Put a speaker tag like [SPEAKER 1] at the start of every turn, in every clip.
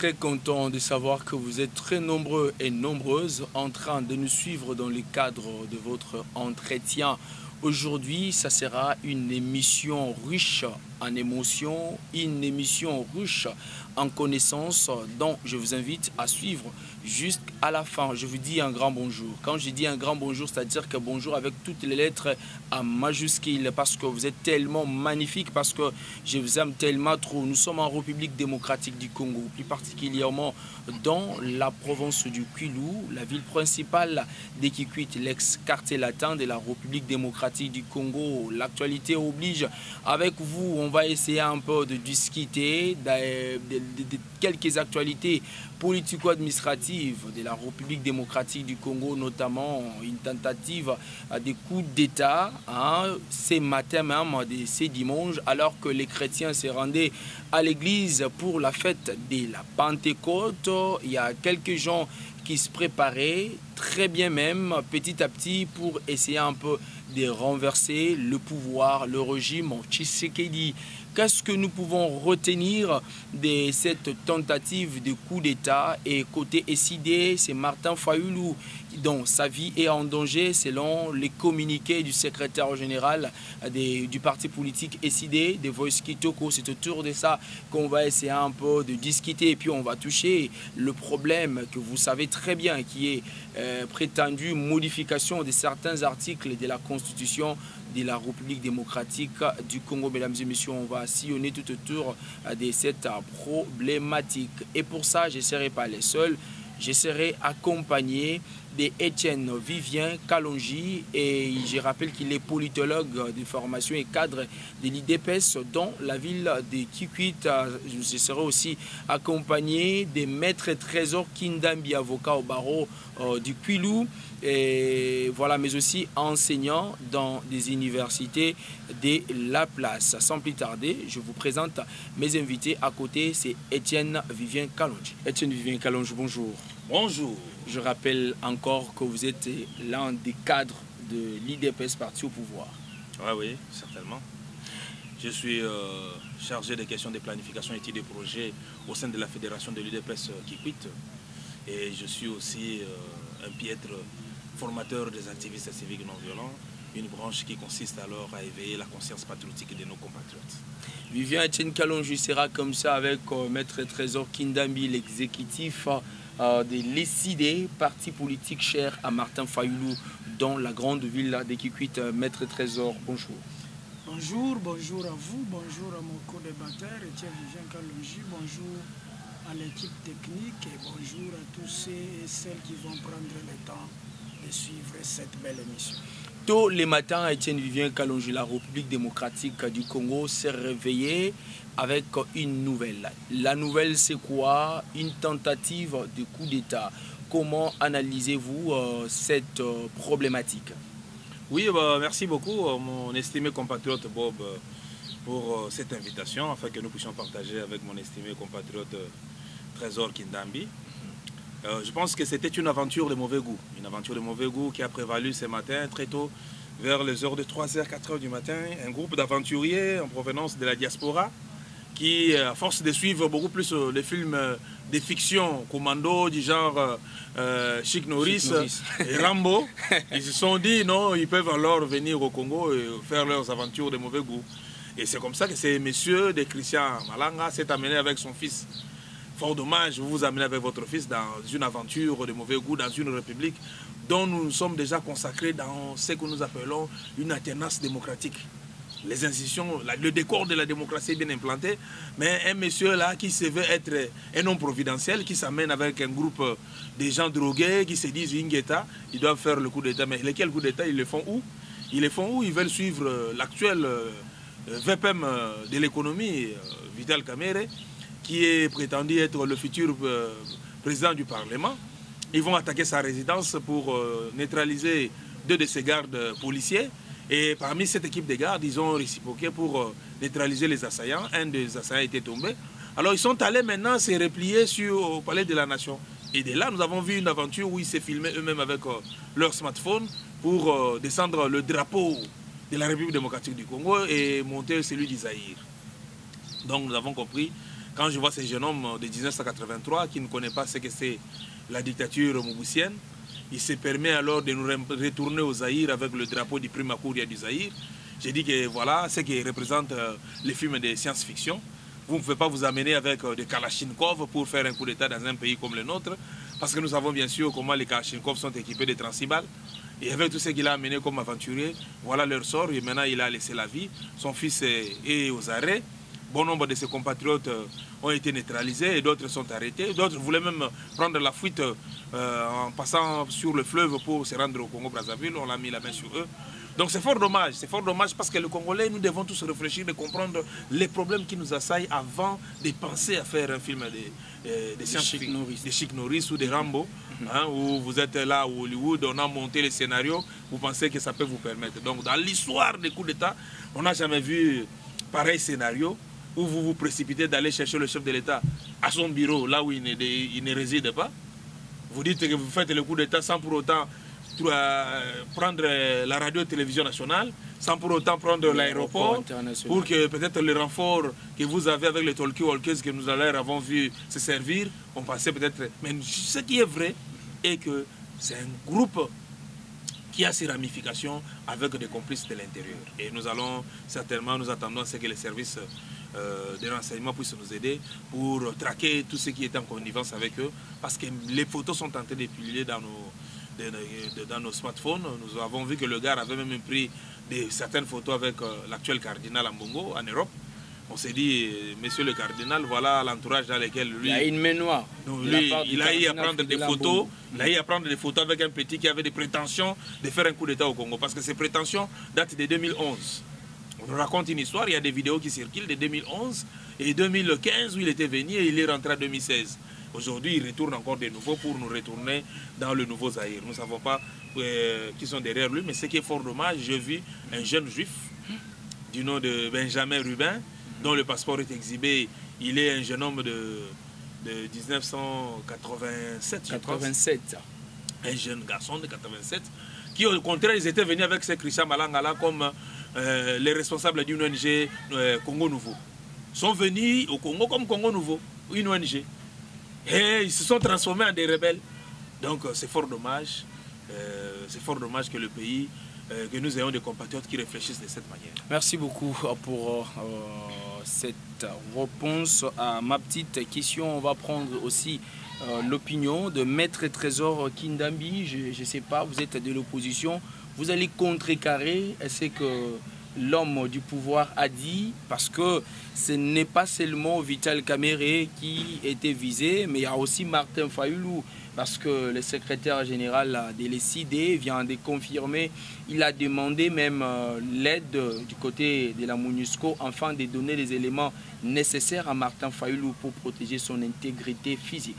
[SPEAKER 1] très content de savoir que vous êtes très nombreux et nombreuses en train de nous suivre dans le cadre de votre entretien. Aujourd'hui, ça sera une émission riche en émotions, une émission riche en connaissances dont je vous invite à suivre jusqu'à la fin. Je vous dis un grand bonjour. Quand je dis un grand bonjour, c'est-à-dire que bonjour avec toutes les lettres en majuscule parce que vous êtes tellement magnifique, parce que je vous aime tellement trop. Nous sommes en République démocratique du Congo, plus particulièrement dans la province du Kwilu, la ville principale de Kikwit, l'ex-quartier latin de la République démocratique du Congo. L'actualité oblige. Avec vous, on va essayer un peu de discuter de quelques actualités politico-administratives de la République démocratique du Congo, notamment une tentative de coup d'État ce matin même, ce dimanche, alors que les chrétiens se rendaient à l'église pour la fête de la Pentecôte. Il y a quelques gens qui se préparaient très bien même, petit à petit, pour essayer un peu de renverser le pouvoir, le régime Tshisekedi. Qu'est-ce que nous pouvons retenir de cette tentative de coup d'État? Et côté SID, c'est Martin Fayulu dont sa vie est en danger selon les communiqués du secrétaire général du parti politique SID, de Voice Kitoko. C'est autour de ça qu'on va essayer un peu de discuter, et puis on va toucher le problème que vous savez très bien, qui est prétendue modification de certains articles de la Constitution de la République démocratique du Congo. Mesdames et messieurs, on va sillonner tout autour de cette problématique. Et pour ça, je ne serai pas le seul. Je serai accompagné d'Etienne Vivien Kalonji, et je rappelle qu'il est politologue de formation et cadre de l'IDPS dans la ville de Kikwit. Je serai aussi accompagné de Maître Trésor Kindambi, avocat au barreau du Kwilu, et voilà, mais aussi enseignant dans des universités de la place. Sans plus tarder, je vous présente mes invités. À côté, c'est Etienne Vivien Kalonji. Etienne Vivien Kalonji, bonjour.
[SPEAKER 2] Bonjour.
[SPEAKER 1] Je rappelle encore que vous êtes l'un des cadres de l'IDPS, parti au pouvoir.
[SPEAKER 2] Oui, certainement. Je suis chargé des questions de planification et de projets au sein de la fédération de l'IDPS Kikwit. Et je suis aussi un piètre formateur des activistes civiques non violents, une branche qui consiste alors à éveiller la conscience patriotique de nos compatriotes.
[SPEAKER 1] Vivien Etienne Kalonji sera comme ça avec Maître Trésor Kindambi, l'exécutif de l'ESID, parti politique cher à Martin Fayulu dans la grande ville de Kikwit. Maître Trésor, bonjour.
[SPEAKER 3] Bonjour, bonjour à vous, bonjour à mon co-débatteur Etienne Vivien Kalonji, bonjour à l'équipe technique et bonjour à tous ceux et celles qui vont prendre le temps de suivre cette belle émission.
[SPEAKER 1] Tôt les matins, Etienne Vivien Kalonji, la République démocratique du Congo s'est réveillée avec une nouvelle. La nouvelle, c'est quoi? Une tentative de coup d'État. Comment analysez-vous cette problématique?
[SPEAKER 2] Oui, merci beaucoup, mon estimé compatriote Bob, pour cette invitation, afin que nous puissions partager avec mon estimé compatriote Trésor Kindambi. Je pense que c'était une aventure de mauvais goût. Une aventure de mauvais goût qui a prévalu ce matin, très tôt, vers les heures de 3h, 4h du matin. Un groupe d'aventuriers en provenance de la diaspora qui, à force de suivre beaucoup plus les films de fiction, commando, du genre Chic Norris et Rambo, ils se sont dit non, ils peuvent alors venir au Congo et faire leurs aventures de mauvais goût. Et c'est comme ça que ces messieurs de Christian Malanga s'est amené avec son fils. Fort dommage, vous vous amenez avec votre fils dans une aventure de mauvais goût, dans une république dont nous nous sommes déjà consacrés dans ce que nous appelons une alternance démocratique. Les institutions, le décor de la démocratie est bien implanté, mais un monsieur là qui se veut être un homme providentiel, qui s'amène avec un groupe de gens drogués, qui se disent Ingeta, ils doivent faire le coup d'État. Mais lesquels coups d'État, ils le font où? Ils le font où? Ils veulent suivre l'actuel VPM de l'économie, Vital Kamerhe, qui est prétendu être le futur président du Parlement. Ils vont attaquer sa résidence pour neutraliser 2 de ses gardes policiers. Et parmi cette équipe de gardes, ils ont réciproqué pour neutraliser les assaillants. Un des assaillants était tombé. Alors ils sont allés maintenant se replier au Palais de la Nation. Et de là, nous avons vu une aventure où ils s'est filmé eux-mêmes avec leur smartphone pour descendre le drapeau de la République démocratique du Congo et monter celui d'Isaïr. Donc nous avons compris Quand je vois ces jeunes hommes de 1983 qui ne connaissent pas ce que c'est la dictature moubusienne, il se permet alors de nous retourner au Zaïre avec le drapeau du Prima Curia du Zaïre. J'ai dit que voilà ce qui représente les films de science-fiction. Vous ne pouvez pas vous amener avec des Kalachnikov pour faire un coup d'État dans un pays comme le nôtre, parce que nous savons bien sûr comment les Kalachnikov sont équipés de transibales. Et avec tout ce qu'il a amené comme aventurier, voilà leur sort. Et maintenant, il a laissé la vie. Son fils est aux arrêts. Bon nombre de ses compatriotes ont été neutralisés et d'autres sont arrêtés. D'autres voulaient même prendre la fuite en passant sur le fleuve pour se rendre au Congo-Brazzaville. On a mis la main sur eux. Donc c'est fort dommage parce que les Congolais, nous devons tous réfléchir et comprendre les problèmes qui nous assaillent avant de penser à faire un film de science-fiction, de Chic Norris ou de Rambo, hein, où vous êtes là au Hollywood, on a monté les scénarios, vous pensez que ça peut vous permettre. Donc dans l'histoire des coups d'État, on n'a jamais vu pareil scénario où vous vous précipitez d'aller chercher le chef de l'État à son bureau, là où il ne réside pas. Vous dites que vous faites le coup d'État sans pour autant prendre la radio-télévision nationale, sans pour autant prendre l'aéroport, pour que peut-être le renfort que vous avez avec les talkie-walkies que nous avons vu se servir, on pensait peut-être... Mais ce qui est vrai est que c'est un groupe qui a ses ramifications avec des complices de l'intérieur. Et nous allons certainement, nous attendons à ce que les services de renseignement puissent nous aider pour traquer tout ce qui est en connivence avec eux, parce que les photos sont en train de publier dans nos smartphones. Nous avons vu que le gars avait même pris certaines photos avec l'actuel cardinal Ambongo en Europe. On s'est dit, monsieur le cardinal, voilà l'entourage dans lequel lui...
[SPEAKER 1] Il a une main noire.
[SPEAKER 2] Il a eu à prendre des photos. Il a eu à prendre des photos avec un petit qui avait des prétentions de faire un coup d'État au Congo. Parce que ces prétentions datent de 2011. On nous raconte une histoire, il y a des vidéos qui circulent de 2011 et 2015 où il était venu et il est rentré en 2016. Aujourd'hui, il retourne encore de nouveau pour nous retourner dans le nouveau Zaïre. Nous ne savons pas qui sont derrière lui, mais ce qui est fort dommage, j'ai vu un jeune juif du nom de Benjamin Rubin, dont le passeport est exhibé. Il est un jeune homme de 1987, je pense. Un jeune garçon de 87, qui au contraire, ils étaient venus avec ces Christian Malangala comme les responsables d'une ONG Congo Nouveau. Ils sont venus au Congo comme Congo Nouveau, une ONG. Et ils se sont transformés en des rebelles. Donc c'est fort dommage. C'est fort dommage que le pays, que nous ayons des compatriotes qui réfléchissent de cette manière.
[SPEAKER 1] Merci beaucoup pour cette réponse à ma petite question. On va prendre aussi l'opinion de Maître Trésor Kindambi. Je ne sais pas, vous êtes de l'opposition. Vous allez contrecarrer ce que l'homme du pouvoir a dit, parce que ce n'est pas seulement Vital Kamerhe qui était visé, mais il y a aussi Martin Fayulu, parce que le secrétaire général de l'ECD vient de confirmer, il a demandé même l'aide du côté de la MONUSCO afin de donner les éléments nécessaires à Martin Fayulu pour protéger son intégrité physique.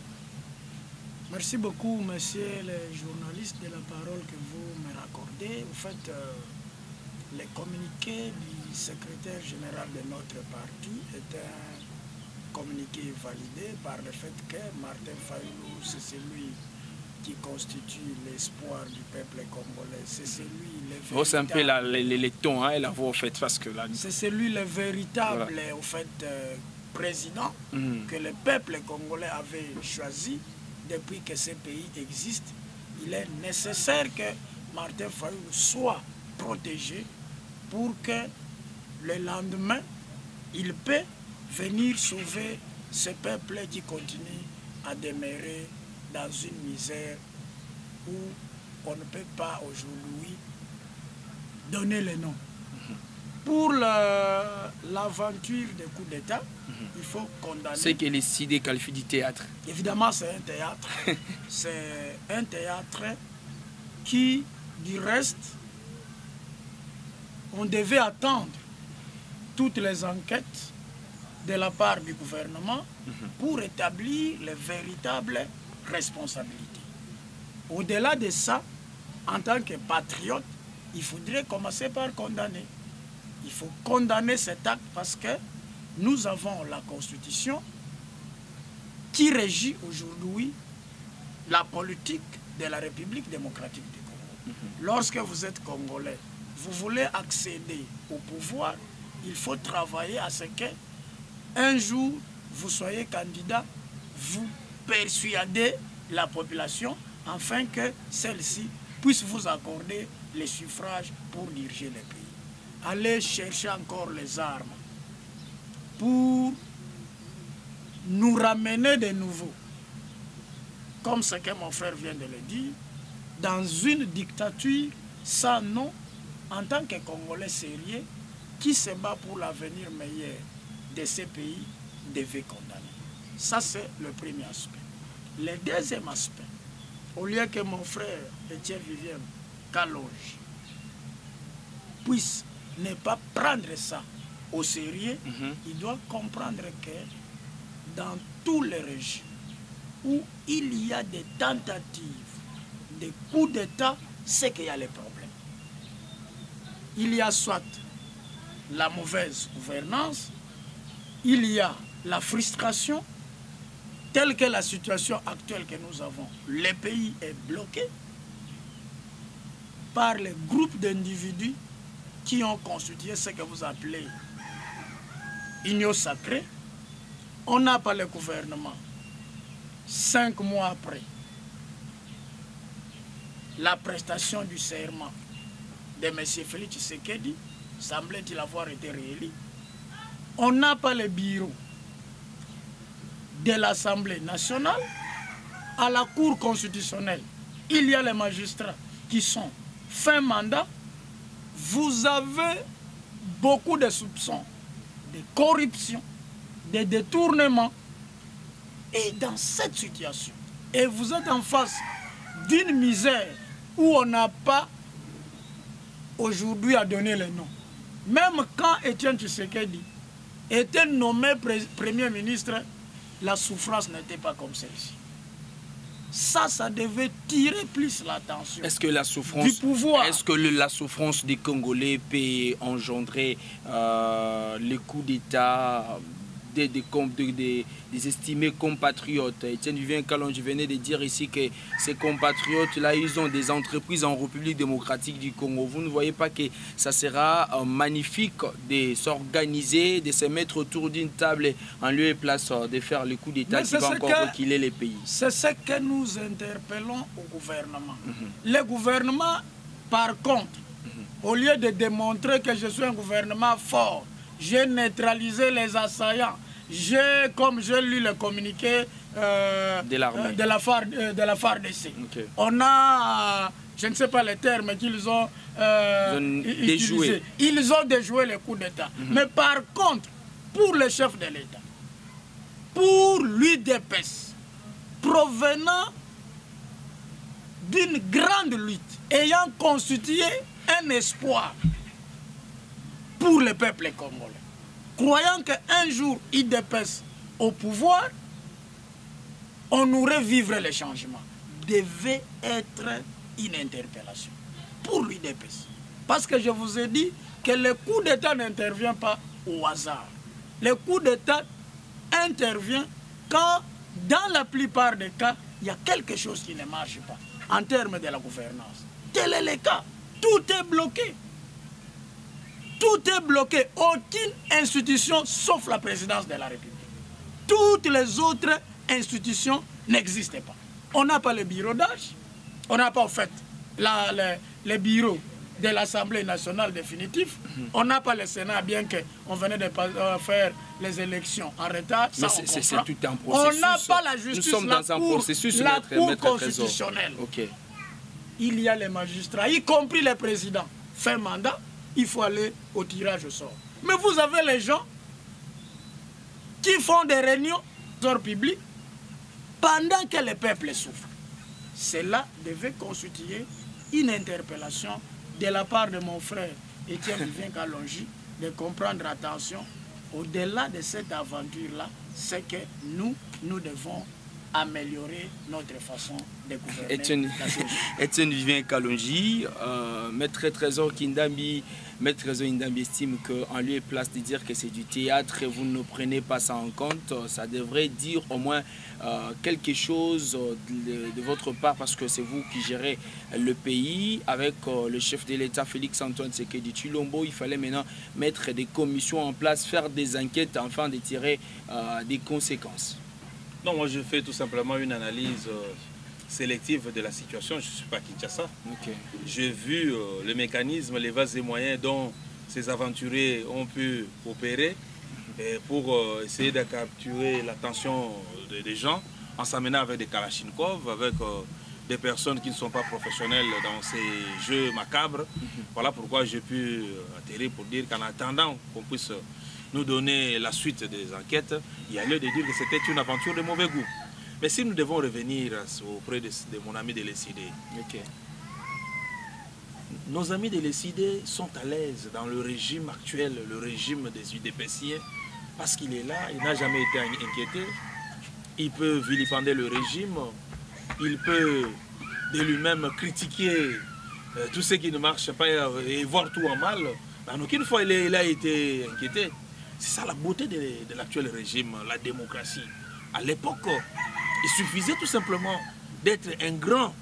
[SPEAKER 3] Merci beaucoup, monsieur le journaliste, de la parole que vous me raccordez. Vous faites le communiqué du secrétaire général de notre parti est un communiqué validé par le fait que Martin Fayulu, c'est celui qui constitue l'espoir du peuple congolais. C'est celui le véritable...
[SPEAKER 1] C'est un peu les tons et la voix, au fait, parce que là...
[SPEAKER 3] C'est celui le véritable, voilà, au fait, président que le peuple congolais avait choisi depuis que ce pays existe. Il est nécessaire que Martin Fayulu soit protégé pour que le lendemain, il peut venir sauver ce peuple qui continue à demeurer dans une misère où on ne peut pas aujourd'hui donner le nom. Pour l'aventure des coups d'État, il faut condamner...
[SPEAKER 1] C'est que les CID qualifient du théâtre.
[SPEAKER 3] Évidemment, c'est un théâtre. C'est un théâtre qui, du reste, on devait attendre toutes les enquêtes de la part du gouvernement pour établir les véritables responsabilités. Au-delà de ça, en tant que patriote, il faudrait commencer par condamner. Il faut condamner cet acte parce que nous avons la Constitution qui régit aujourd'hui la politique de la République démocratique du Congo. Lorsque vous êtes Congolais, vous voulez accéder au pouvoir, il faut travailler à ce que un jour vous soyez candidat, vous persuadez la population afin que celle-ci puisse vous accorder les suffrages pour diriger le pays. Allez chercher encore les armes pour nous ramener de nouveau, comme ce que mon frère vient de le dire, dans une dictature sans nom, en tant que Congolais sérieux qui se bat pour l'avenir meilleur de ces pays, devait condamner. Ça, c'est le premier aspect. Le deuxième aspect, au lieu que mon frère Étienne Vivien Kalonji puisse ne pas prendre ça au sérieux, il doit comprendre que dans tous les régimes où il y a des tentatives de coups d'État, c'est qu'il y a les problèmes. Il y a soit la mauvaise gouvernance, il y a la frustration, telle que la situation actuelle que nous avons. Le pays est bloqué par les groupes d'individus qui ont constitué ce que vous appelez union sacrée. On n'a pas le gouvernement. 5 mois après la prestation du serment de M. Félix Tshisekedi, semblait-il avoir été réélu, on n'a pas le bureau de l'Assemblée nationale. À la Cour constitutionnelle, il y a les magistrats qui sont fin mandat. Vous avez beaucoup de soupçons de corruption, de détournement. Et dans cette situation, et vous êtes en face d'une misère où on n'a pas aujourd'hui à donner le nom. Même quand Étienne Tshisekedi était nommé Premier ministre, la souffrance n'était pas comme celle-ci. Ça devait tirer plus l'attention.
[SPEAKER 1] Est-ce que la souffrance
[SPEAKER 3] du pouvoir,
[SPEAKER 1] est-ce que la souffrance des Congolais peut engendrer les coups d'État des estimés compatriotes? Etienne Vivien Kalonji venait de dire ici que ces compatriotes-là, ils ont des entreprises en République démocratique du Congo. Vous ne voyez pas que ça sera magnifique de s'organiser, de se mettre autour d'une table en lieu et place de faire le coup d'État qui va encore reculer les pays? C'est
[SPEAKER 3] ce que nous interpellons au gouvernement. Le gouvernement, par contre, au lieu de démontrer que je suis un gouvernement fort, j'ai neutralisé les assaillants. Comme j'ai lu le communiqué de la FARDC. Okay. On a, je ne sais pas les termes qu'ils ont utilisés. Ils ont déjoué le coup d'État. Mais par contre, pour le chef de l'État, pour l'UDPS, provenant d'une grande lutte, ayant constitué un espoir pour le peuple congolais, croyant qu'un jour UDPS au pouvoir, on aurait vivre les changements, devait être une interpellation pour l'UDPS. Parce que je vous ai dit que le coup d'État n'intervient pas au hasard. Le coup d'État intervient quand, dans la plupart des cas, il y a quelque chose qui ne marche pas en termes de la gouvernance. Tel est le cas. Tout est bloqué. Tout est bloqué. Aucune institution sauf la présidence de la République. Toutes les autres institutions n'existent pas. On n'a pas le bureau d'âge. On n'a pas, en fait, le bureau de l'Assemblée nationale définitif. On n'a pas le Sénat, bien qu'on venait de faire les élections en retard.
[SPEAKER 1] Mais c'est tout un processus.
[SPEAKER 3] On n'a pas la justice.
[SPEAKER 1] Nous sommes dans un processus,
[SPEAKER 3] la Cour constitutionnelle.
[SPEAKER 1] Okay.
[SPEAKER 3] Il y a les magistrats, y compris les présidents. Fin mandat, il faut aller au tirage au sort. Mais vous avez les gens qui font des réunions d'ordre public pendant que le peuple souffre. Cela devait constituer une interpellation de la part de mon frère Étienne Vivien Kalonji, de comprendre, attention, au-delà de cette aventure-là, c'est que nous devons améliorer notre façon de gouverner la chose.
[SPEAKER 1] Etienne Vivien Kalonji, Maître Trésor Kindambi, Maître Trésor Kindambi estime qu'en lieu et place de dire que c'est du théâtre et vous ne prenez pas ça en compte, ça devrait dire au moins quelque chose de votre part parce que c'est vous qui gérez le pays avec le chef de l'État Félix-Antoine Tshisekedi Tshilombo. Il fallait maintenant mettre des commissions en place, faire des enquêtes afin de tirer des conséquences.
[SPEAKER 2] Non, moi je fais tout simplement une analyse sélective de la situation. Je ne suis pas à Kinshasa.
[SPEAKER 1] Okay.
[SPEAKER 2] J'ai vu le mécanisme, les vases et moyens dont ces aventuriers ont pu opérer pour essayer de capturer l'attention des gens en s'amenant avec des kalachnikovs, avec des personnes qui ne sont pas professionnelles dans ces jeux macabres. Voilà pourquoi j'ai pu atterrir pour dire qu'en attendant qu'on puisse nous donner la suite des enquêtes, il y a lieu de dire que c'était une aventure de mauvais goût. Mais si nous devons revenir auprès de mon ami de l'ECD,
[SPEAKER 1] okay.
[SPEAKER 2] Nos amis de l'ECD sont à l'aise dans le régime actuel, le régime des UDPCiens, parce qu'il est là, il n'a jamais été inquiété. Il peut vilipender le régime, il peut de lui-même critiquer tout ce qui ne marche pas et voir tout en mal. En aucune fois il a été inquiété. C'est ça la beauté de l'actuel régime, la démocratie. À l'époque, il suffisait tout simplement d'être un grand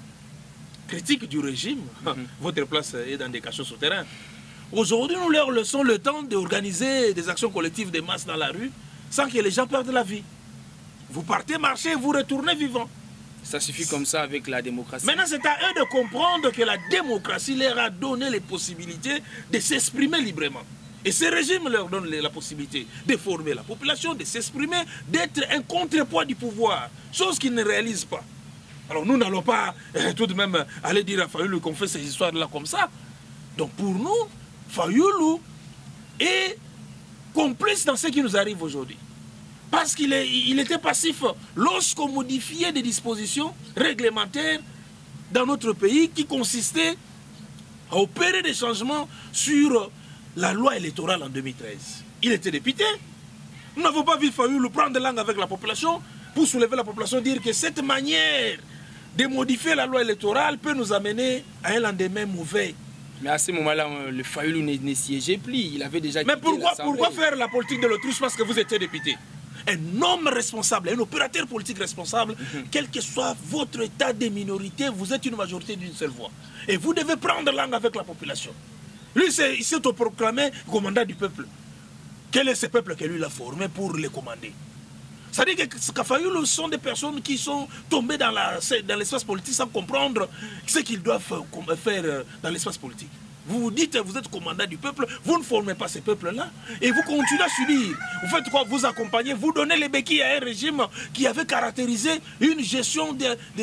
[SPEAKER 2] critique du régime. Votre place est dans des cachots souterrains. Aujourd'hui, nous leur laissons le temps d'organiser des actions collectives de masse dans la rue sans que les gens perdent la vie. Vous partez marcher, vous retournez vivant.
[SPEAKER 1] Ça suffit comme ça avec la démocratie.
[SPEAKER 2] Maintenant, c'est à eux de comprendre que la démocratie leur a donné les possibilités de s'exprimer librement. Et ce régime leur donne la possibilité de former la population, de s'exprimer, d'être un contrepoids du pouvoir, chose qu'ils ne réalisent pas. Alors nous n'allons pas tout de même aller dire à Fayoulou qu'on fait ces histoires-là comme ça. Donc pour nous, Fayoulou est complice dans ce qui nous arrive aujourd'hui. Parce qu'il était passif lorsqu'on modifiait des dispositions réglementaires dans notre pays qui consistaient à opérer des changements sur la loi électorale en 2013. Il était député. Nous n'avons pas vu Fayoulou prendre langue avec la population pour soulever la population, dire que cette manière de modifier la loi électorale peut nous amener à un lendemain mauvais.
[SPEAKER 1] Mais à ce moment-là, le Fayoulou ne siégeait plus. Il avait déjà
[SPEAKER 2] quitté l'Assemblée. Mais pourquoi faire la politique de l'autruche parce que vous étiez député? Un homme responsable, un opérateur politique responsable, quel que soit votre état de minorité, vous êtes une majorité d'une seule voix. Et vous devez prendre langue avec la population. Lui, il s'est autoproclamé commandant du peuple. Quel est ce peuple que lui l'a formé pour les commander? C'est-à-dire que Fayoulou sont des personnes qui sont tombées dans l'espace politique sans comprendre ce qu'ils doivent faire dans l'espace politique. Vous vous dites, vous êtes commandant du peuple, vous ne formez pas ces peuples-là, et vous continuez à subir. Vous faites quoi? Vous accompagnez, vous donnez les béquilles à un régime qui avait caractérisé une gestion,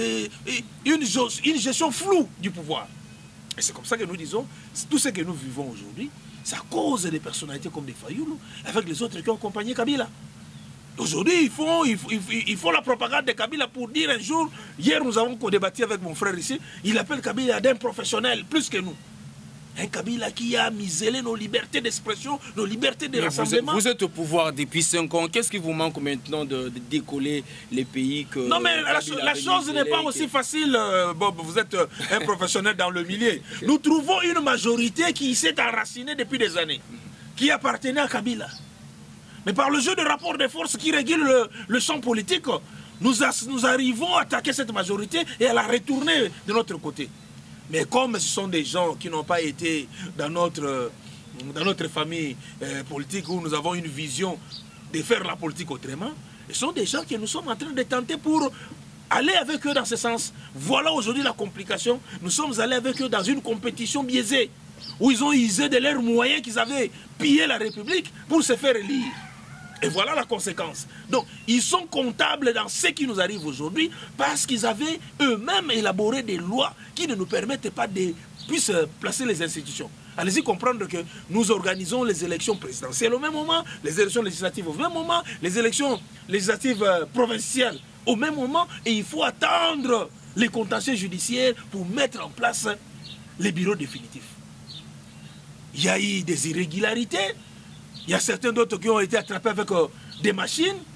[SPEAKER 2] une gestion floue du pouvoir. Et c'est comme ça que nous disons, tout ce que nous vivons aujourd'hui, c'est à cause des personnalités comme des Fayoulou, avec les autres qui ont accompagné Kabila. Aujourd'hui, ils font la propagande de Kabila pour dire un jour, hier nous avons débattu avec mon frère ici, il appelle Kabila d'un professionnel, plus que nous. Un Kabila qui a muselé nos libertés d'expression, nos libertés de rassemblement.
[SPEAKER 1] Vous êtes au pouvoir depuis 5 ans. Qu'est-ce qui vous manque maintenant de décoller les pays que...
[SPEAKER 2] Non mais la chose n'est pas aussi facile, Bob. Vous êtes un professionnel dans le milieu. Nous trouvons une majorité qui s'est enracinée depuis des années, qui appartenait à Kabila. Mais par le jeu de rapport de force qui régule le champ politique, nous arrivons à attaquer cette majorité et à la retourner de notre côté. Mais comme ce sont des gens qui n'ont pas été dans notre famille politique où nous avons une vision de faire la politique autrement, ce sont des gens que nous sommes en train de tenter pour aller avec eux dans ce sens. Voilà aujourd'hui la complication. Nous sommes allés avec eux dans une compétition biaisée où ils ont usé de leurs moyens qu'ils avaient pillé la République pour se faire élire. Et voilà la conséquence. Donc, ils sont comptables dans ce qui nous arrive aujourd'hui parce qu'ils avaient eux-mêmes élaboré des lois qui ne nous permettent pas de placer les institutions. Allez-y comprendre que nous organisons les élections présidentielles au même moment, les élections législatives au même moment, les élections législatives provinciales au même moment, et il faut attendre les contentieux judiciaires pour mettre en place les bureaux définitifs. Il y a eu des irrégularités. Il y a certains d'autres qui ont été attrapés avec des machines.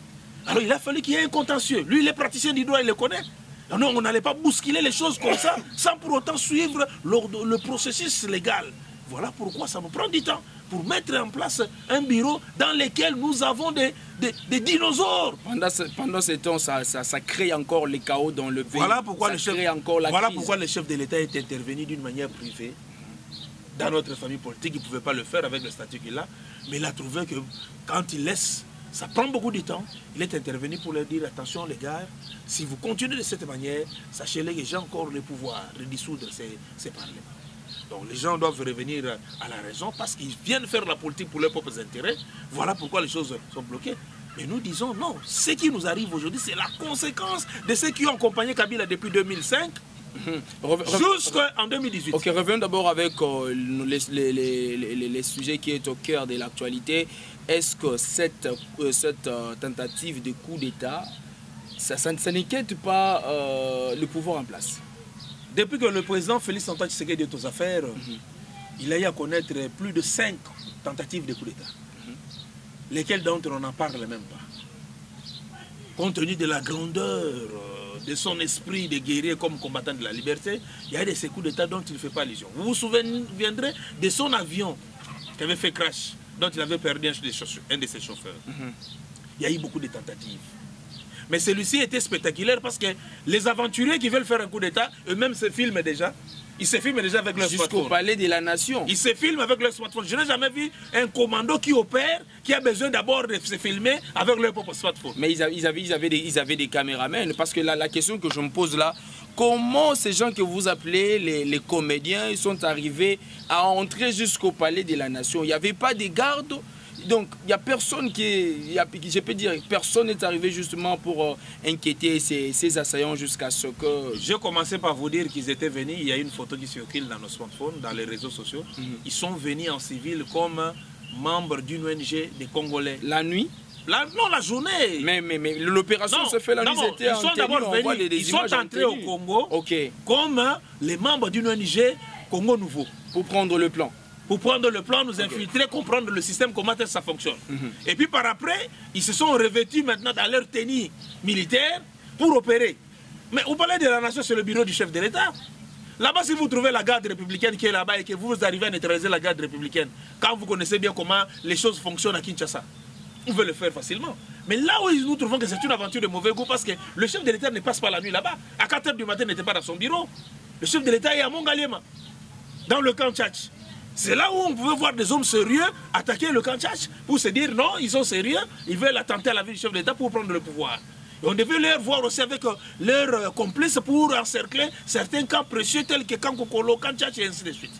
[SPEAKER 2] Alors il a fallu qu'il y ait un contentieux. Lui, il est praticien du droit, il le connaît. Non, on n'allait pas bousculer les choses comme ça, sans pour autant suivre le processus légal. Voilà pourquoi ça nous prend du temps pour mettre en place un bureau dans lequel nous avons des dinosaures.
[SPEAKER 1] Pendant ce temps, ça crée encore les chaos dans le pays.
[SPEAKER 2] Voilà pourquoi,
[SPEAKER 1] pourquoi
[SPEAKER 2] le chef de l'État est intervenu d'une manière privée. Dans notre famille politique, il ne pouvait pas le faire avec le statut qu'il a, mais il a trouvé que quand il laisse, ça prend beaucoup de temps. Il est intervenu pour leur dire, attention les gars, si vous continuez de cette manière, sachez-les que j'ai encore le pouvoir de dissoudre ces parlements. Donc les gens doivent revenir à la raison parce qu'ils viennent faire la politique pour leurs propres intérêts. Voilà pourquoi les choses sont bloquées. Mais nous disons non, ce qui nous arrive aujourd'hui, c'est la conséquence de ceux qui ont accompagné Kabila depuis 2005 jusqu'en 2018.
[SPEAKER 1] Ok, revenons d'abord avec les sujets qui est au cœur de l'actualité. Est-ce que cette tentative de coup d'État, ça n'inquiète pas le pouvoir en place?
[SPEAKER 2] Depuis que le président Félix Antoine Tshisekedi est aux affaires, il a eu à connaître plus de 5 tentatives de coup d'État. Lesquelles d'entre eux on n'en parle même pas. Compte tenu de la grandeur de son esprit de guerrier comme combattant de la liberté, il y a de ces coups d'État dont il ne fait pas allusion. Vous vous souviendrez de son avion qui avait fait crash, dont il avait perdu un de ses chauffeurs. Il y a eu beaucoup de tentatives. Mais celui-ci était spectaculaire parce que les aventuriers qui veulent faire un coup d'État, eux-mêmes se filment déjà. Ils se filment déjà avec leur smartphone.
[SPEAKER 1] Jusqu'au palais de la nation.
[SPEAKER 2] Ils se filment avec leur smartphone. Je n'ai jamais vu un commando qui opère, qui a besoin d'abord de se filmer avec leur propre smartphone.
[SPEAKER 1] Mais ils avaient des caméramans. Parce que la question que je me pose là, comment ces gens que vous appelez les comédiens, ils sont arrivés à entrer jusqu'au palais de la nation? Il n'y avait pas de gardes. Donc, il n'y a personne je peux dire, personne n'est arrivé justement pour inquiéter ces assaillants jusqu'à ce que...
[SPEAKER 2] Je commençais par vous dire qu'ils étaient venus, il y a une photo qui circule dans nos smartphones, dans les réseaux sociaux. Ils sont venus en civil comme membres d'une ONG des Congolais.
[SPEAKER 1] La nuit?
[SPEAKER 2] Non, la journée.
[SPEAKER 1] Mais l'opération se fait la nuit,
[SPEAKER 2] ils sont d'abord venus, ils sont entrés au Congo comme les membres d'une ONG Congo Nouveau.
[SPEAKER 1] Pour prendre le plan.
[SPEAKER 2] Pour prendre le plan, nous infiltrer, comprendre le système, comment ça fonctionne. Et puis par après, ils se sont revêtus maintenant dans leur tenue militaire pour opérer. Mais au palais de la nation, c'est le bureau du chef de l'État. Là-bas, si vous trouvez la garde républicaine qui est là-bas et que vous arrivez à neutraliser la garde républicaine, quand vous connaissez bien comment les choses fonctionnent à Kinshasa, vous pouvez le faire facilement. Mais là où nous trouvons que c'est une aventure de mauvais goût, parce que le chef de l'État ne passe pas la nuit là-bas. À 4 h du matin, il n'était pas dans son bureau. Le chef de l'État est à Mongaliema, dans le camp Tchatch. C'est là où on pouvait voir des hommes sérieux attaquer le camp Tchatch pour se dire non, ils sont sérieux, ils veulent attenter à la vie du chef d'État pour prendre le pouvoir. Et on devait les voir aussi avec leurs complices pour encercler certains camps précieux tels que Camp Kokolo, Camp Tchatch et ainsi de suite.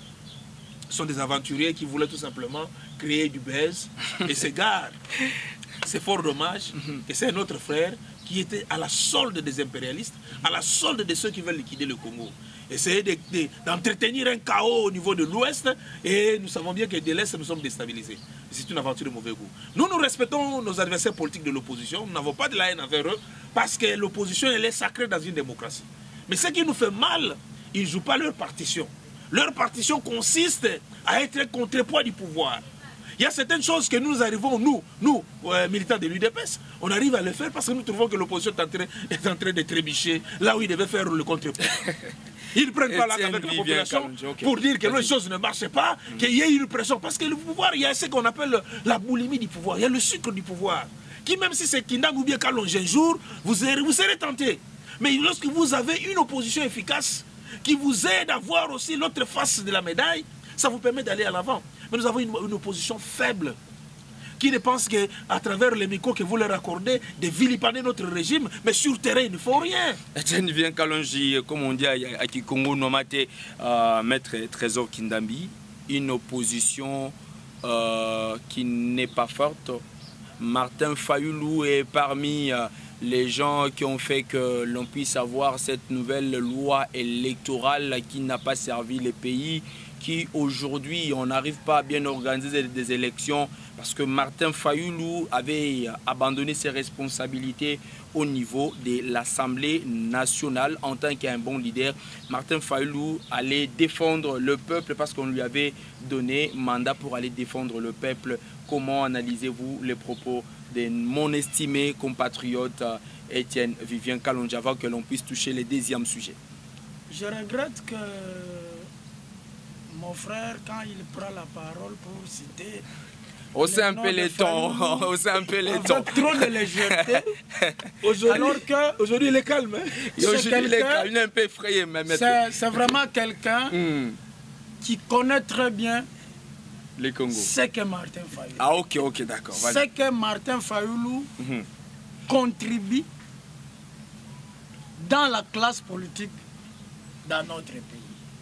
[SPEAKER 2] Ce sont des aventuriers qui voulaient tout simplement créer du buzz et s'égarent. C'est fort dommage que c'est notre frère qui était à la solde des impérialistes, à la solde de ceux qui veulent liquider le Congo. Essayer d'entretenir un chaos au niveau de l'Ouest et nous savons bien que de l'Est nous sommes déstabilisés. C'est une aventure de mauvais goût. Nous respectons nos adversaires politiques de l'opposition, nous n'avons pas de la haine envers eux parce que l'opposition elle est sacrée dans une démocratie. Mais ce qui nous fait mal, ils ne jouent pas leur partition. Leur partition consiste à être un contrepoids du pouvoir. Il y a certaines choses que nous arrivons, nous militants de l'UDPS, on arrive à le faire parce que nous trouvons que l'opposition est en train de trébucher là où il devait faire le contrepoids. Ils ne prennent pas l'acte avec la population pour dire que les choses ne marchent pas, qu'il y ait une pression. Parce que le pouvoir, il y a ce qu'on appelle la boulimie du pouvoir, il y a le sucre du pouvoir. Qui même si c'est Kindang ou bien Kalonge un jour, vous serez tenté. Mais lorsque vous avez une opposition efficace, qui vous aide à voir aussi l'autre face de la médaille, ça vous permet d'aller à l'avant. Mais nous avons une opposition faible, qui ne pense qu'à travers les micros que vous leur accordez, de vilipender notre régime, mais sur terrain, il ne faut rien.
[SPEAKER 1] Etienne Vivien Kalonji, comme on dit à Kikongo, Nomate, Maître Trésor Kindambi, une opposition qui n'est pas forte. Martin Fayoulou est parmi les gens qui ont fait que l'on puisse avoir cette nouvelle loi électorale qui n'a pas servi le pays, qui aujourd'hui on n'arrive pas à bien organiser des élections parce que Martin Fayoulou avait abandonné ses responsabilités au niveau de l'Assemblée nationale en tant qu'un bon leader. Martin Fayoulou allait défendre le peuple parce qu'on lui avait donné mandat pour aller défendre le peuple comment analysez-vous les propos de mon estimé compatriote Étienne Vivien Kalonji avant que l'on puisse toucher le deuxième sujet?
[SPEAKER 3] Je regrette que mon frère, quand il prend la parole pour citer...
[SPEAKER 1] On sait un peu les temps. On sait un peu les temps.
[SPEAKER 3] Trop de légèreté. Alors qu'aujourd'hui, il est calme.
[SPEAKER 1] Aujourd'hui, il est calme. Il est un peu effrayé.
[SPEAKER 3] C'est vraiment quelqu'un qui connaît très bien
[SPEAKER 1] les Congo.
[SPEAKER 3] Ce que Martin Fayulu.
[SPEAKER 1] Ah, ok, d'accord.
[SPEAKER 3] Ce que Martin Fayulu contribue dans la classe politique dans notre pays.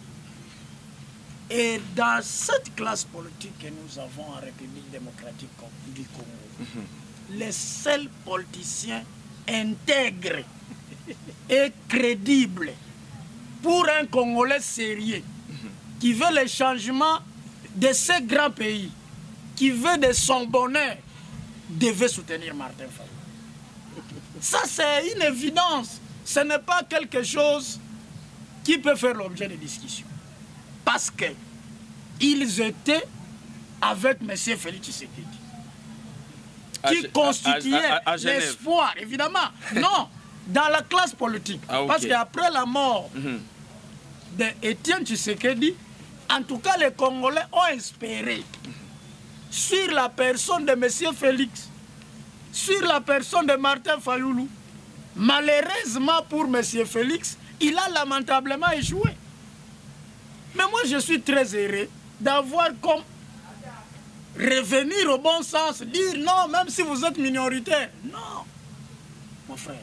[SPEAKER 3] Et dans cette classe politique que nous avons en République démocratique du Congo, les seuls politiciens intègres et crédibles pour un Congolais sérieux qui veut le changement de ce grand pays, qui veut de son bonheur, devait soutenir Martin Fayulu. Ça, c'est une évidence. Ce n'est pas quelque chose qui peut faire l'objet de discussion. Parce qu'ils étaient avec M. Félix Tshisekedi, qui constituait l'espoir, évidemment. Non, dans la classe politique. Parce qu'après la mort d'Étienne Tshisekedi, en tout cas, les Congolais ont espéré sur la personne de M. Félix, sur la personne de Martin Fayulu. Malheureusement pour M. Félix, il a lamentablement échoué. Mais moi, je suis très heureux d'avoir comme revenir au bon sens, dire non, même si vous êtes minoritaire. Non, mon frère.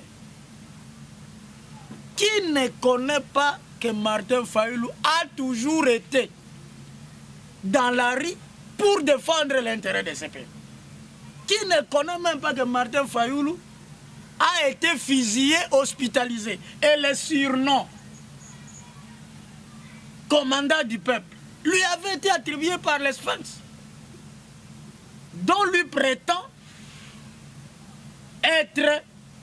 [SPEAKER 3] Qui ne connaît pas que Martin Fayulu a toujours été dans la rue pour défendre l'intérêt de ce pays? Qui ne connaît même pas que Martin Fayulu a été fusillé, hospitalisé? Et le surnom commandant du peuple lui avait été attribué par les Sphinx, dont lui prétend être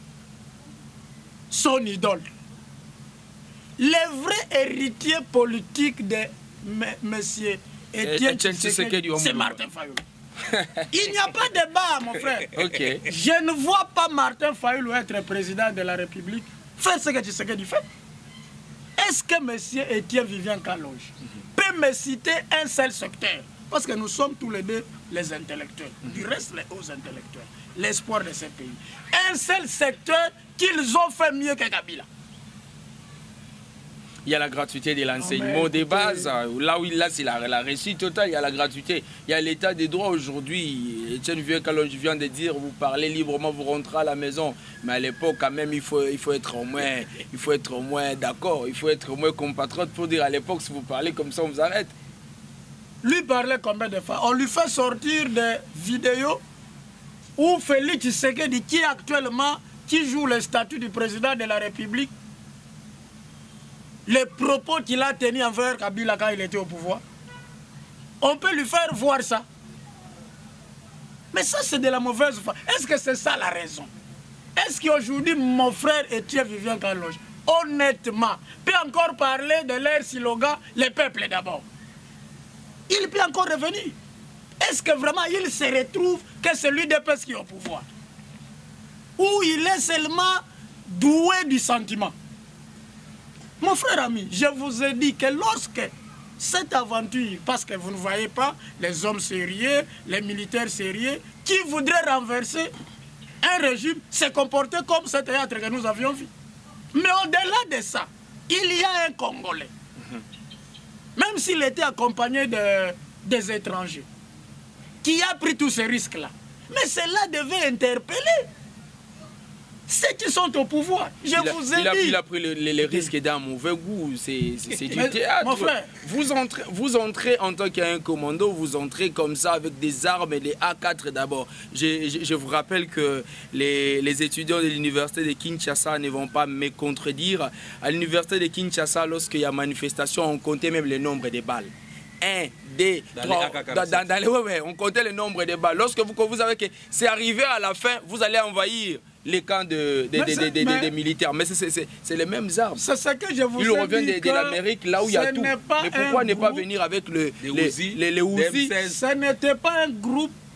[SPEAKER 3] son idole. Le vrai héritier politique de M. Étienne Tshisekedi, c'est Martin Fayulu. Il n'y a pas de débat, mon frère. Je ne vois pas Martin Fayulu être président de la République faire ce que Tshisekedi fait. Est-ce que M. Étienne Vivien Kalonji peut me citer un seul secteur? Parce que nous sommes tous les deux les intellectuels. Du reste, les hauts intellectuels. L'espoir de ce pays. Un seul secteur qu'ils ont fait mieux que Kabila.
[SPEAKER 1] Il y a la gratuité de l'enseignement des bases. Là où c'est la réussite totale, il y a la gratuité. Il y a l'état des droits aujourd'hui. Étienne Vivien Kalonji vient de dire, vous parlez librement, vous rentrez à la maison. Mais à l'époque, quand même, il faut être au moins d'accord. Il faut être au moins compatriote pour dire à l'époque, si vous parlez comme ça, on vous arrête.
[SPEAKER 3] Lui parlait combien de fois? On lui fait sortir des vidéos où Félix Tshisekedi, qui joue le statut du président de la République, les propos qu'il a tenus envers Kabila quand il était au pouvoir. On peut lui faire voir ça. Mais ça, c'est de la mauvaise foi. Est-ce que c'est ça la raison? Est-ce qu'aujourd'hui, mon frère Étienne Vivien Kalonji, honnêtement, peut encore parler de leur slogan, le peuple d'abord? Il peut encore revenir. Est-ce que vraiment il se retrouve que celui des peuples qui est au pouvoir? Ou il est seulement doué du sentiment? Mon frère ami, je vous ai dit que lorsque cette aventure, parce que vous ne voyez pas les hommes sérieux, les militaires sérieux, qui voudraient renverser un régime, se comporter comme ce théâtre que nous avions vu. Mais au-delà de ça, il y a un Congolais, même s'il était accompagné des étrangers, qui a pris tous ces risques-là. Mais cela devait interpeller ceux qui sont au pouvoir. Il
[SPEAKER 1] a pris les risques d'un mauvais goût. C'est du théâtre.
[SPEAKER 3] Mon frère,
[SPEAKER 1] vous entrez en tant qu'un commando, vous entrez comme ça avec des armes et des A4 d'abord. Je vous rappelle que les étudiants de l'université de Kinshasa ne vont pas me contredire. À l'université de Kinshasa, lorsqu'il y a manifestation, on comptait même le nombre de balles. 1, 2, 3, on comptait le nombre de balles. Lorsque vous savez que c'est arrivé à la fin, vous allez envahir les camps des militaires. Mais c'est les mêmes armes.
[SPEAKER 3] C'est ce que je vous ai dit.
[SPEAKER 1] Ils reviennent de l'Amérique, là où il y a tout. Mais pourquoi ne pas venir avec les Uzi?
[SPEAKER 3] Ce n'était pas un groupe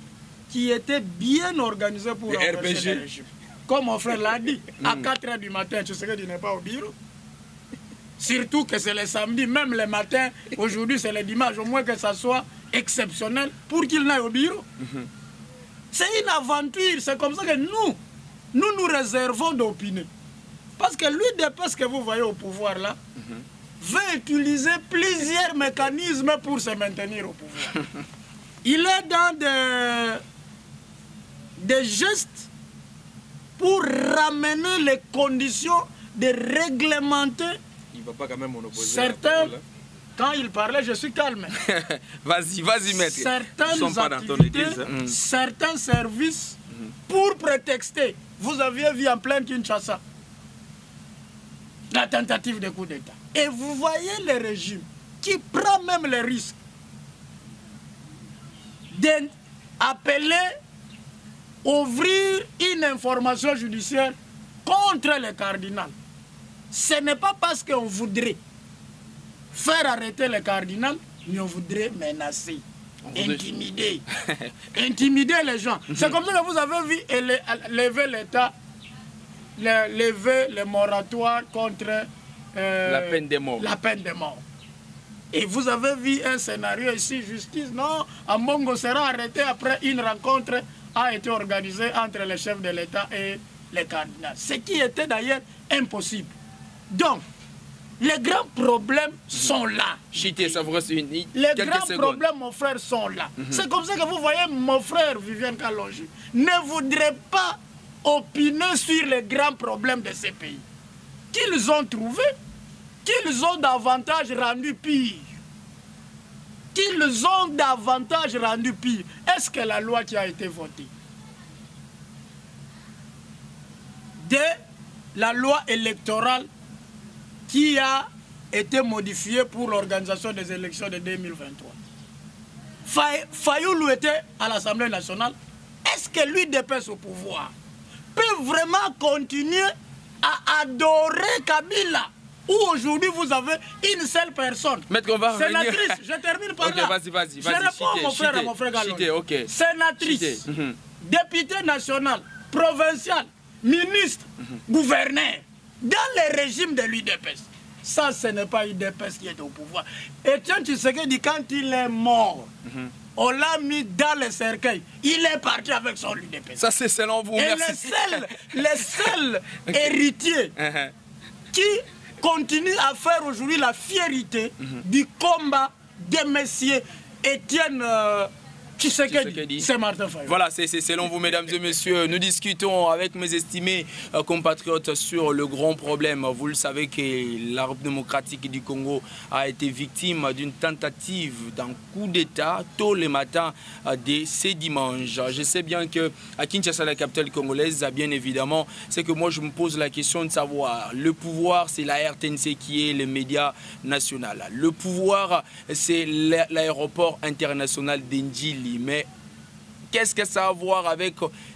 [SPEAKER 3] qui était bien organisé pour renverser le régime. Comme mon frère l'a dit, à 4 h du matin, tu sais que tu n'es pas au bureau. Surtout que c'est le samedi, même le matin, aujourd'hui c'est le dimanche, au moins que ça soit exceptionnel pour qu'il n'aille au bureau. C'est une aventure, c'est comme ça que nous réservons d'opiner. Parce que lui, depuis que vous voyez au pouvoir là, veut utiliser plusieurs mécanismes pour se maintenir au pouvoir. Il est dans des gestes pour ramener les conditions de réglementer.
[SPEAKER 2] Il ne va pas quand même monopoliser.
[SPEAKER 3] Certains, quand il parlait, je suis calme.
[SPEAKER 1] Vas-y, maître.
[SPEAKER 3] Certaines activités, certains services, pour prétexter. Vous aviez vu en pleine Kinshasa la tentative de coup d'État. Et vous voyez le régime qui prend même le risque d'appeler, ouvrir une information judiciaire contre le cardinal. Ce n'est pas parce qu'on voudrait faire arrêter le cardinal, mais on voudrait menacer, intimider, intimider les gens. C'est comme ça que vous avez vu lever l'État, lever le moratoire contre
[SPEAKER 1] la peine de mort.
[SPEAKER 3] La peine de mort. Et vous avez vu un scénario ici, justice, non, Ambongo sera arrêté après une rencontre a été organisée entre le chef de l'État et le cardinal. Ce qui était d'ailleurs impossible. Donc, les grands problèmes sont là.
[SPEAKER 1] Chité, ça vous reste
[SPEAKER 3] les grands problèmes, mon frère, sont là. C'est comme ça que vous voyez mon frère Viviane Kalonji ne voudrait pas opiner sur les grands problèmes de ces pays. Qu'ils ont trouvé, qu'ils ont davantage rendu pire. Qu'ils ont davantage rendu pire. Est-ce que la loi qui a été votée de la loi électorale qui a été modifiée pour l'organisation des élections de 2023. Fayoulou était à l'Assemblée nationale. Est-ce que lui l'UDPS au pouvoir peut vraiment continuer à adorer Kabila, où aujourd'hui vous avez une seule personne, sénatrice, je termine par là.
[SPEAKER 1] Vas-y.
[SPEAKER 3] Je réponds à mon frère Galon. Sénatrice, député national, provincial, ministre, gouverneur, dans le régime de l'UDPS. Ça, ce n'est pas l'UDPS qui est au pouvoir. Et tiens, tu sais que quand il est mort, on l'a mis dans le cercueil. Il est parti avec son UDPS.
[SPEAKER 1] Ça, c'est selon vous.
[SPEAKER 3] Et le seul héritier qui continue à faire aujourd'hui la fierté du combat de messieurs Étienne Tshisekedi, c'est Martin Fayoulou.
[SPEAKER 1] Voilà, c'est selon vous, mesdames et messieurs. Nous discutons avec mes estimés compatriotes sur le grand problème. Vous le savez que la République démocratique du Congo a été victime d'une tentative d'un coup d'État tôt le matin de ce dimanche. Je sais bien que à Kinshasa, la capitale congolaise, bien évidemment, c'est que moi je me pose la question de savoir, le pouvoir c'est la RTNC qui est le média national. Le pouvoir c'est l'aéroport international d'Indjili. Mais qu'est-ce que ça a à voir avec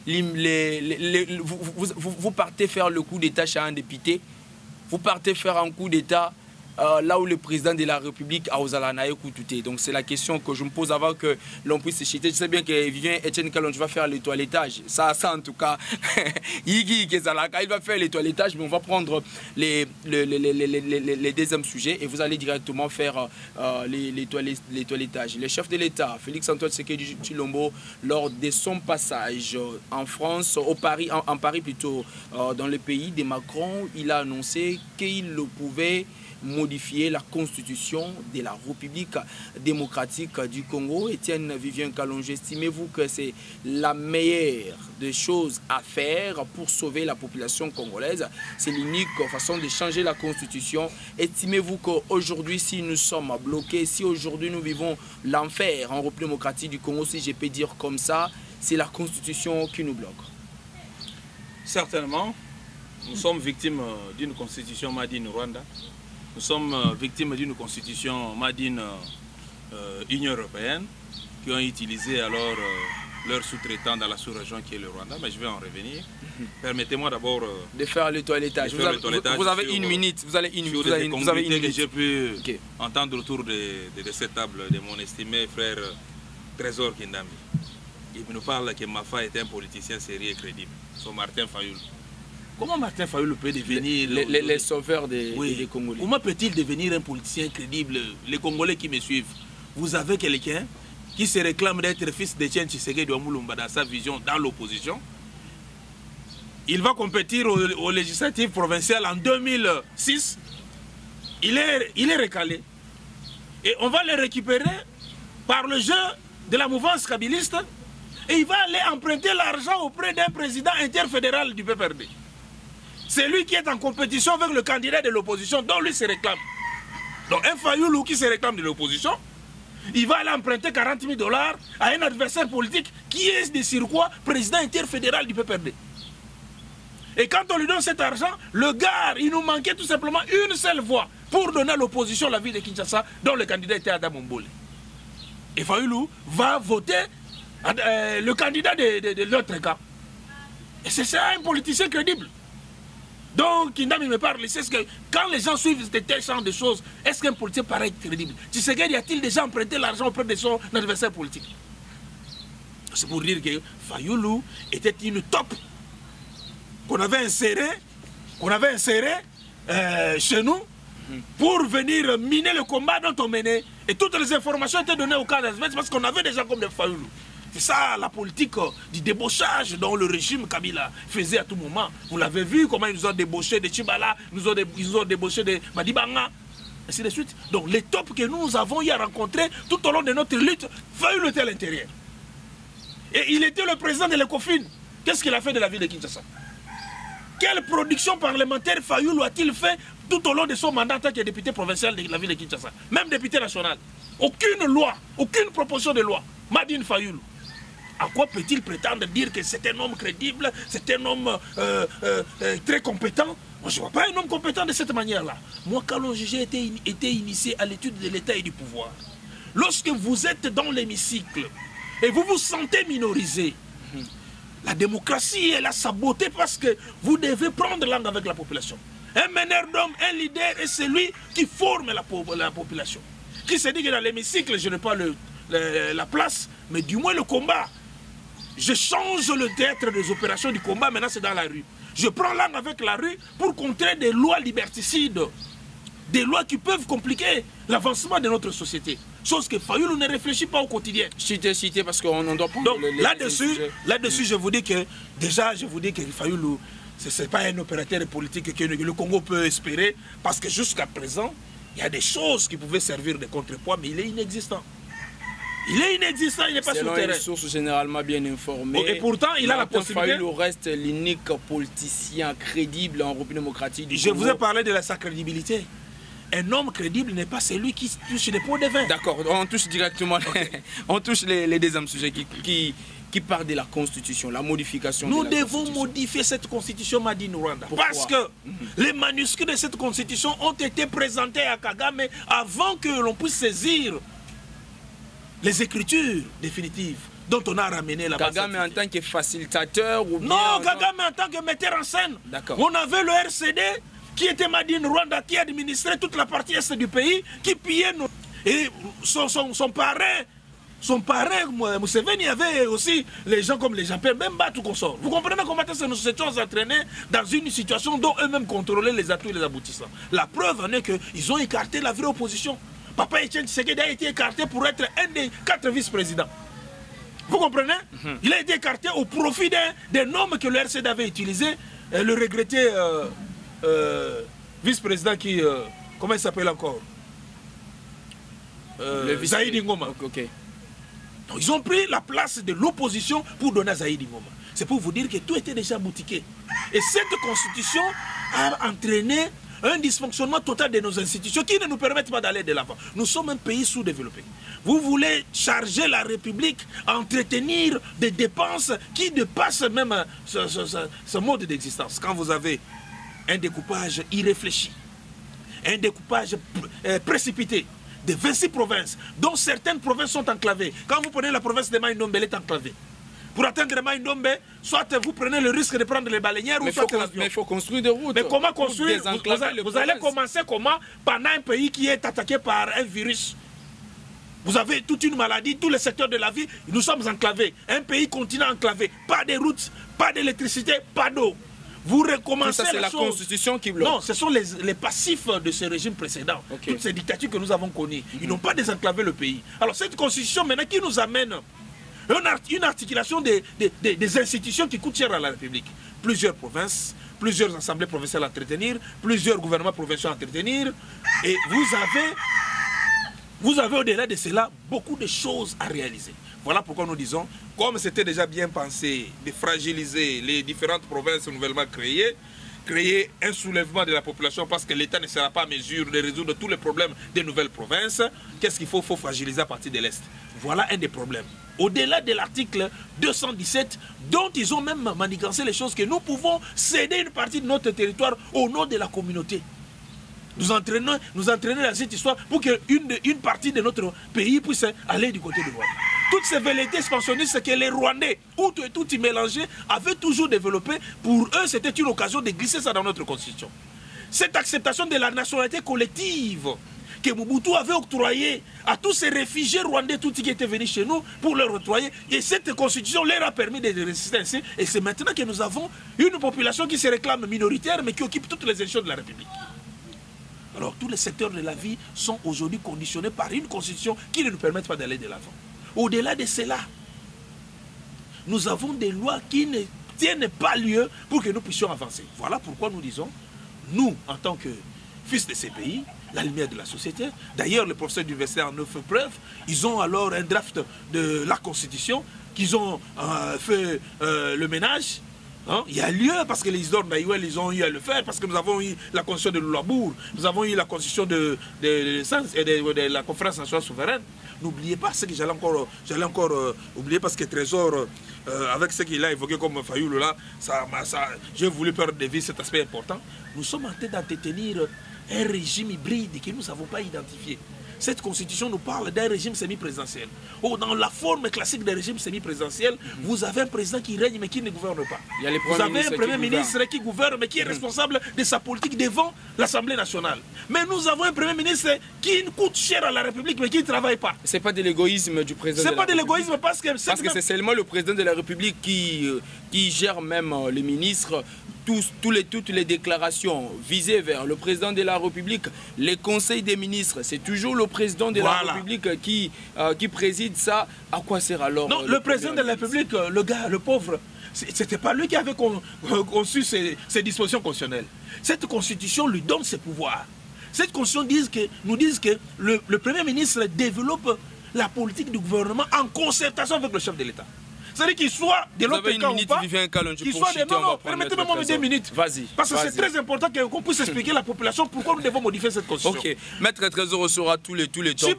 [SPEAKER 1] vous partez faire le coup d'État chez un député, vous partez faire un coup d'État là où le président de la République a osé écouter. Donc c'est la question que je me pose avant que l'on puisse se chiter. Je sais bien que Vivien Etienne Kalonji va faire le toilettage. Ça en tout cas, il va faire le toilettage, mais on va prendre les deuxièmes sujets et vous allez directement faire les toilettages. Le chef de l'État, Félix-Antoine Tshisekedi Tshilombo, lors de son passage en France, en Paris plutôt, dans le pays de Macron, il a annoncé qu'il pouvait modifier la constitution de la République démocratique du Congo. Étienne Vivien Kalonji, estimez-vous que c'est la meilleure des choses à faire pour sauver la population congolaise? C'est l'unique façon de changer la constitution. Estimez-vous qu'aujourd'hui, si nous sommes bloqués, si aujourd'hui nous vivons l'enfer en République démocratique du Congo, si je peux dire comme ça, c'est la constitution qui nous bloque?
[SPEAKER 2] Certainement. Nous sommes victimes d'une constitution made in Rwanda. Nous sommes victimes d'une constitution made in Union européenne qui ont utilisé alors leurs sous-traitants dans la sous-région qui est le Rwanda. Mais je vais en revenir. Permettez-moi d'abord
[SPEAKER 1] de faire le toilettage. Vous avez une minute. Vous avez une minute
[SPEAKER 2] que j'ai pu entendre autour de cette table de mon estimé frère Trésor Kindambi. il nous parle que Mafa est un politicien sérieux et crédible. C'est Martin Fayoulou. Comment Martin Fayoulou peut devenir...
[SPEAKER 1] Les sauveurs des Congolais.
[SPEAKER 2] Comment peut-il devenir un politicien crédible? Les Congolais qui me suivent, vous avez quelqu'un qui se réclame d'être fils d'Etienne Tshisekedi Ouamulumba dans sa vision, dans l'opposition. Il va compétir aux législatives provinciales en 2006. Il est recalé. Et on va le récupérer par le jeu de la mouvance kabiliste. Et il va aller emprunter l'argent auprès d'un président interfédéral du PPRD. C'est lui qui est en compétition avec le candidat de l'opposition dont lui se réclame. Donc un Fayoulou qui se réclame de l'opposition, il va aller emprunter 40 000 $ à un adversaire politique qui est de surcroît président interfédéral du PPRD. Et quand on lui donne cet argent, le gars, il nous manquait tout simplement une seule voix pour donner à l'opposition la ville de Kinshasa dont le candidat était Adam Ombole. Et Fayoulou va voter le candidat de l'autre cas. Et c'est ça un politicien crédible. Donc, Kindam, il me parle, c'est ce que quand les gens suivent de tels genre de choses, est-ce qu'un politicien paraît crédible? Tshisekedi a-t-il déjà emprunté l'argent auprès de son adversaire politique? C'est pour dire que Fayoulou était une top qu'on avait inséré chez nous pour venir miner le combat dont on menait. Et toutes les informations étaient données au cas d'Azvès parce qu'on avait des gens comme des Fayoulou. C'est ça la politique du débauchage dont le régime Kabila faisait à tout moment. Vous l'avez vu, comment ils nous ont débauché de Chibala, ils nous ont débauché de Madibanga, ainsi de suite. Donc les tops que nous avons eu à rencontrer tout au long de notre lutte, Fayoulou était à l'intérieur. Et il était le président de l'ECOFIN. Qu'est-ce qu'il a fait de la ville de Kinshasa? Quelle production parlementaire Fayoulou a-t-il fait tout au long de son mandat en tant que député provincial de la ville de Kinshasa? Même député national. Aucune loi, aucune proposition de loi. Madine Fayoulou. À quoi peut-il prétendre dire que c'est un homme crédible, c'est un homme très compétent? Moi, je ne vois pas un homme compétent de cette manière-là. Moi, Kalon Jugé était initié à l'étude de l'État et du pouvoir. Lorsque vous êtes dans l'hémicycle et vous vous sentez minorisé, la démocratie, elle a sa beauté parce que vous devez prendre langue avec la population. Un meneur d'homme, un leader est celui qui forme la population. Qui se dit que dans l'hémicycle, je n'ai pas la place, mais du moins le combat. Je change le théâtre des opérations du combat, maintenant c'est dans la rue. Je prends langue avec la rue pour contrer des lois liberticides, des lois qui peuvent compliquer l'avancement de notre société. Chose que Fayoulou ne réfléchit pas au quotidien.
[SPEAKER 1] Cité, parce qu'on doit prendre.
[SPEAKER 2] Donc là-dessus, je vous dis que, déjà, Fayoulou, ce n'est pas un opérateur politique que le Congo peut espérer, parce que jusqu'à présent, il y a des choses qui pouvaient servir de contrepoids, mais il est inexistant. Il est inexistant, il n'est pas sur le terrain.
[SPEAKER 1] Selon une source généralement bien informée.
[SPEAKER 2] Et pourtant, il a la possibilité.
[SPEAKER 1] Fayoulou reste l'unique politicien crédible en République démocratique du Congo.
[SPEAKER 2] Je vous ai parlé de sa crédibilité. Un homme crédible n'est pas celui qui touche les pots de vin.
[SPEAKER 1] D'accord, on touche directement, on touche les deuxièmes sujets qui parlent de la Constitution, la modification
[SPEAKER 2] Nous
[SPEAKER 1] de la
[SPEAKER 2] devons modifier cette Constitution Madine Rwanda.
[SPEAKER 1] Pourquoi?
[SPEAKER 2] Parce que les manuscrits de cette Constitution ont été présentés à Kagame avant que l'on puisse saisir les écritures définitives dont on a ramené la base.
[SPEAKER 1] Kagame en tant que facilitateur ou bien...
[SPEAKER 2] Non, Kagame en tant que metteur en scène. On avait le RCD qui était Madine Rwanda, qui administrait toute la partie est du pays, qui pillait nos... Et son parrain, Museveni, avait aussi les gens comme les Japon, même Batou consort. Vous comprenez comment nous étions entraînés dans une situation dont eux-mêmes contrôlaient les atouts et les aboutissants. La preuve en est qu'ils ont écarté la vraie opposition. Papa Etienne Tshisekedi a été écarté pour être un des 4 vice-présidents. Vous comprenez? Il a été écarté au profit des noms que le RCD avait utilisés. Le regretté vice-président qui... comment il s'appelle encore? Zaïdi Ngoma.
[SPEAKER 1] Okay.
[SPEAKER 2] Donc, ils ont pris la place de l'opposition pour donner à Zaïdi Ngoma. C'est pour vous dire que tout était déjà boutiqué. Et cette constitution a entraîné un dysfonctionnement total de nos institutions qui ne nous permettent pas d'aller de l'avant. Nous sommes un pays sous-développé. Vous voulez charger la République à entretenir des dépenses qui dépassent même ce mode d'existence. Quand vous avez un découpage irréfléchi, un découpage précipité de 26 provinces, dont certaines provinces sont enclavées. Quand vous prenez la province de Maïndombe, elle est enclavée. Pour atteindre Maïndombe, soit vous prenez le risque de prendre les baleinières ou soit l'avion.
[SPEAKER 1] Mais il faut construire des routes.
[SPEAKER 2] Mais comment construire? Vous allez commencer comment pendant un pays qui est attaqué par un virus? Vous avez toute une maladie, tous les secteurs de la vie, nous sommes enclavés. Un pays continent enclavé. Pas de routes, pas d'électricité, pas d'eau. Vous recommencez
[SPEAKER 1] ça, c'est la Constitution qui bloque.
[SPEAKER 2] Non, ce sont les passifs de ce régime précédent.
[SPEAKER 1] Okay.
[SPEAKER 2] Toutes ces dictatures que nous avons connues. Ils n'ont pas désenclavé le pays. Alors cette Constitution maintenant qui nous amène une articulation des institutions qui coûtent cher à la République. Plusieurs provinces, plusieurs assemblées provinciales à entretenir, plusieurs gouvernements provinciaux à entretenir. Et vous avez au-delà de cela beaucoup de choses à réaliser. Voilà pourquoi nous disons, comme c'était déjà bien pensé de fragiliser les différentes provinces nouvellement créées, créer un soulèvement de la population parce que l'État ne sera pas à mesure de résoudre tous les problèmes des nouvelles provinces, qu'est-ce qu'il faut? Il faut fragiliser à partir de l'Est. Voilà un des problèmes. Au-delà de l'article 217, dont ils ont même manigancé les choses, que nous pouvons céder une partie de notre territoire au nom de la communauté. Nous entraîner dans cette histoire pour qu'une partie de notre pays puisse aller du côté du Rwanda. Toutes ces velléités expansionnistes que les Rwandais, tout y mélangé, avaient toujours développé, pour eux, c'était une occasion de glisser ça dans notre constitution. Cette acceptation de la nationalité collective que Mobutu avait octroyée à tous ces réfugiés rwandais, tous qui étaient venus chez nous, pour leur octroyer, et cette constitution leur a permis de résister ainsi. Et c'est maintenant que nous avons une population qui se réclame minoritaire, mais qui occupe toutes les institutions de la République. Alors tous les secteurs de la vie sont aujourd'hui conditionnés par une constitution qui ne nous permettent pas d'aller de l'avant. Au-delà de cela, nous avons des lois qui ne tiennent pas lieu pour que nous puissions avancer. Voilà pourquoi nous disons, nous, en tant que fils de ces pays, la lumière de la société, d'ailleurs les professeurs d'université en ont fait preuve, ils ont alors un draft de la constitution qu'ils ont fait le ménage. Hein? Il y a lieu parce que les Isidore Naïwel, ils ont eu à le faire, parce que nous avons eu la constitution de Lulabour, nous avons eu la constitution de la conférence nationale souveraine. N'oubliez pas ce que j'allais encore oublier, parce que Trésor, avec ce qu'il a évoqué comme Fayoulou là, j'ai voulu perdre de vue cet aspect important. Nous sommes en train d'entretenir un régime hybride que nous n'avons pas identifié. Cette constitution nous parle d'un régime semi-présidentiel. Oh, dans la forme classique des régimes semi-présidentiels, vous avez un président qui règne mais qui ne gouverne pas. Vous avez un premier ministre qui gouverne mais qui est responsable de sa politique devant l'Assemblée nationale. Mais nous avons un premier ministre qui coûte cher à la République mais qui ne travaille pas.
[SPEAKER 1] Ce n'est pas de l'égoïsme du président.
[SPEAKER 2] C'est pas de l'égoïsme parce que
[SPEAKER 1] c'est seulement le président de la République qui gère même les ministres. Toutes les déclarations visées vers le président de la République, les conseils des ministres, c'est toujours le président de la République qui préside ça. À quoi sert alors?
[SPEAKER 2] Non, le président de la République, le gars, le pauvre, c'était pas lui qui avait conçu ces dispositions constitutionnelles. Cette constitution lui donne ses pouvoirs. Cette constitution nous dit que le Premier ministre développe la politique du gouvernement en concertation avec le chef de l'État. C'est-à-dire qu'il soit de l'autre camp ou pas, qu'il soit de... Non, permettez-moi 2 minutes.
[SPEAKER 1] Vas-y.
[SPEAKER 2] Parce que c'est très important qu'on puisse expliquer à la population pourquoi nous devons modifier cette constitution.
[SPEAKER 1] Ok. Maître Trésor sera tous les temps.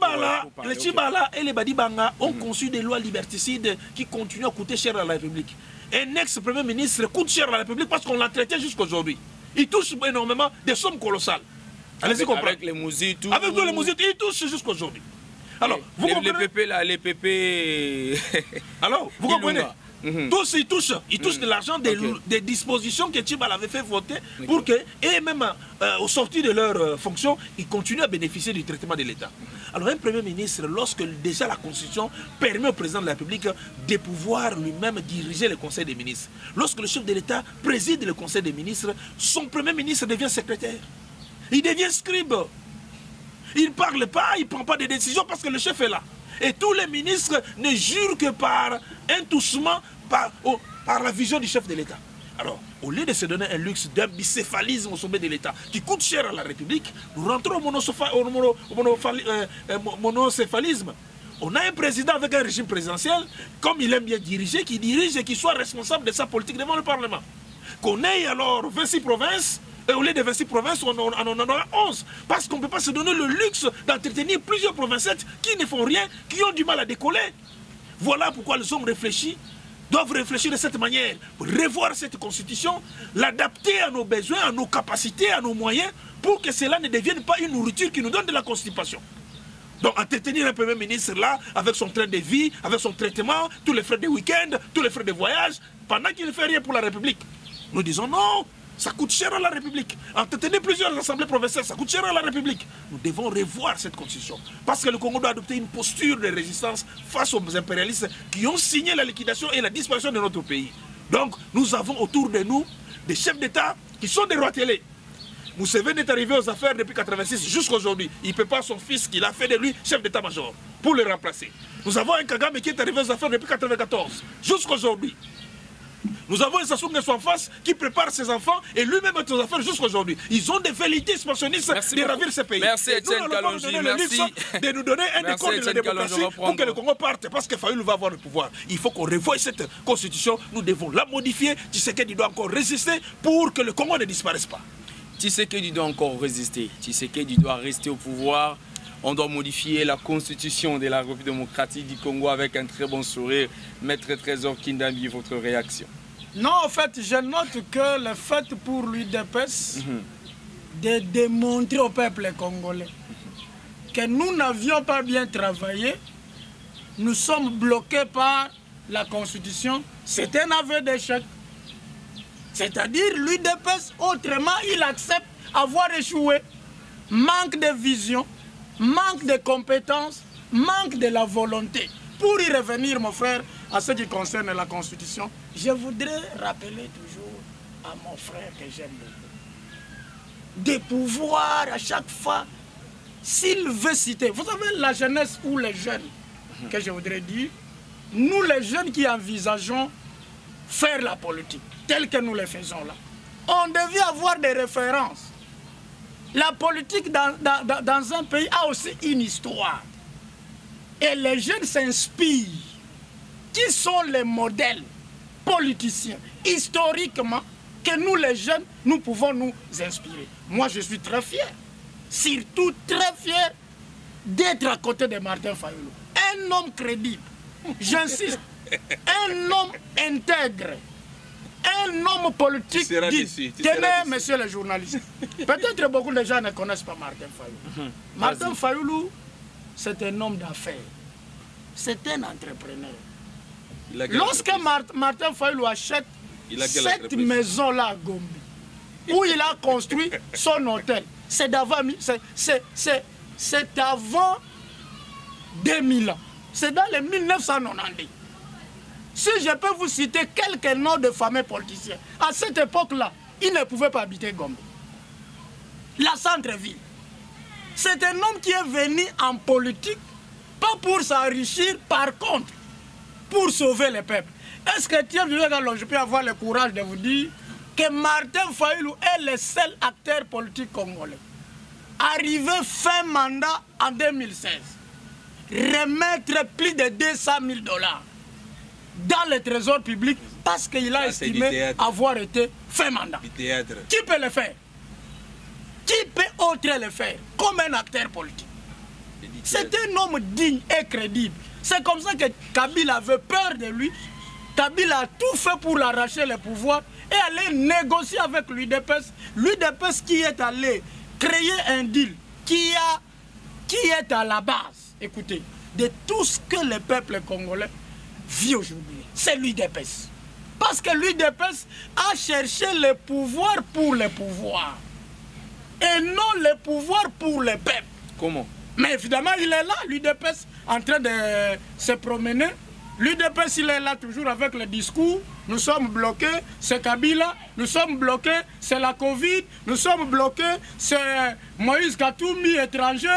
[SPEAKER 2] Les Tchibala et les Badibanga ont conçu des lois liberticides qui continuent à coûter cher à la République. Un ex-premier ministre coûte cher à la République parce qu'on l'a traité jusqu'à aujourd'hui. Il touche énormément des sommes colossales. Allez-y comprendre.
[SPEAKER 1] Avec les musiques, tout.
[SPEAKER 2] Avec tous les musiques, il touche jusqu'à aujourd'hui. Alors, vous comprenez?
[SPEAKER 1] Les PP là, les PP...
[SPEAKER 2] Alors, vous comprenez? Tous, ils touchent de l'argent des dispositions que Tchibala avait fait voter pour que, et même au sortir de leur fonction, ils continuent à bénéficier du traitement de l'État. Alors, un Premier ministre, lorsque déjà la Constitution permet au président de la République de pouvoir lui-même diriger le Conseil des ministres, lorsque le chef de l'État préside le Conseil des ministres, son Premier ministre devient secrétaire. Il devient scribe. Il ne parle pas, il ne prend pas de décisions parce que le chef est là. Et tous les ministres ne jurent que par un touchement, par la vision du chef de l'État. Alors, au lieu de se donner un luxe d'un bicéphalisme au sommet de l'État qui coûte cher à la République, nous rentrons au monocéphalisme. On a un président avec un régime présidentiel, comme il aime bien diriger, qui dirige et qui soit responsable de sa politique devant le Parlement. Qu'on ait alors 26 provinces, et au lieu de 26 provinces, on en aura 11. Parce qu'on ne peut pas se donner le luxe d'entretenir plusieurs provinces qui ne font rien, qui ont du mal à décoller. Voilà pourquoi les hommes réfléchis doivent réfléchir de cette manière, revoir cette constitution, l'adapter à nos besoins, à nos capacités, à nos moyens, pour que cela ne devienne pas une nourriture qui nous donne de la constipation. Donc entretenir un Premier ministre là, avec son train de vie, avec son traitement, tous les frais de week-end, tous les frais de voyage, pendant qu'il ne fait rien pour la République. Nous disons non. Ça coûte cher à la République. Entretenir plusieurs assemblées provinciales, ça coûte cher à la République. Nous devons revoir cette constitution. Parce que le Congo doit adopter une posture de résistance face aux impérialistes qui ont signé la liquidation et la disparition de notre pays. Donc, nous avons autour de nous des chefs d'État qui sont des rois télé. Museveni est arrivé aux affaires depuis 1986 jusqu'à aujourd'hui. Il ne peut pas son fils qu'il a fait de lui chef d'état-major pour le remplacer. Nous avons un Kagame qui est arrivé aux affaires depuis 1994 jusqu'à aujourd'hui. Nous avons un Sassou Nguesso en face qui prépare ses enfants et lui-même est aux affaires jusqu'à aujourd'hui. Ils ont des velléités expansionnistes de ravir ce pays.
[SPEAKER 1] Merci Étienne Kalonji, merci.
[SPEAKER 2] De nous donner un décor de la démocratie pour que le Congo parte. Parce que Fayoulou va avoir le pouvoir. Il faut qu'on revoie cette constitution. Nous devons la modifier. Tshisekedi doit encore résister pour que le Congo ne disparaisse pas.
[SPEAKER 1] Tshisekedi doit encore résister. Tshisekedi doit rester au pouvoir. On doit modifier la constitution de la République démocratique du Congo avec un très bon sourire. Maître Trésor Kindambi, votre réaction?
[SPEAKER 3] Non, en fait, je note que le fait pour l'UDPS de démontrer au peuple congolais que nous n'avions pas bien travaillé, nous sommes bloqués par la Constitution, c'est un aveu d'échec. C'est-à-dire l'UDPS, autrement, il accepte avoir échoué. Manque de vision, manque de compétences, manque de la volonté. Pour y revenir, mon frère, à ce qui concerne la Constitution, je voudrais rappeler toujours à mon frère que j'aime beaucoup, des pouvoirs à chaque fois, s'il veut citer. Vous savez, la jeunesse ou les jeunes, que je voudrais dire, nous les jeunes qui envisageons faire la politique, telle que nous le faisons là, on devait avoir des références. La politique dans un pays a aussi une histoire. Et les jeunes s'inspirent. Qui sont les modèles politiciens, historiquement, que nous les jeunes, nous pouvons nous inspirer. Moi, je suis très fier, surtout très fier d'être à côté de Martin Fayoulou. Un homme crédible, j'insiste, un homme intègre, un homme politique dit. Tenez, monsieur le journaliste, peut-être beaucoup de gens ne connaissent pas Martin Fayoulou. Martin Fayoulou, c'est un homme d'affaires, c'est un entrepreneur. Lorsque Martin Fayoulou achète cette maison-là à Gombe, où il a construit son hôtel, c'est avant 2000 ans, c'est dans les 1990. Si je peux vous citer quelques noms de fameux politiciens, à cette époque-là, ils ne pouvaient pas habiter Gombe. La centre-ville. C'est un homme qui est venu en politique, pas pour s'enrichir, par contre, pour sauver le peuple. Est-ce que je peux avoir le courage de vous dire que Martin Fayoulou est le seul acteur politique congolais arrivé fin mandat en 2016, remettre plus de 200 000 $ dans le trésor public parce qu'il a estimé avoir été fin mandat. Qui peut le faire? Qui peut autre le faire comme un acteur politique? C'est un homme digne et crédible. C'est comme ça que Kabila avait peur de lui. Kabila a tout fait pour l'arracher le pouvoir et aller négocier avec l'UDPS. L'UDPS qui est allé créer un deal qui est à la base, écoutez, de tout ce que le peuple congolais vit aujourd'hui. C'est l'UDPS. Parce que l'UDPS a cherché le pouvoir pour le pouvoir. Et non le pouvoir pour le peuple.
[SPEAKER 1] Comment?
[SPEAKER 3] Mais évidemment, il est là, l'UDPS, en train de se promener. L'UDPS, il est là toujours avec le discours. Nous sommes bloqués, c'est Kabila. Nous sommes bloqués, c'est la Covid. Nous sommes bloqués, c'est Moïse Katoumi, étranger.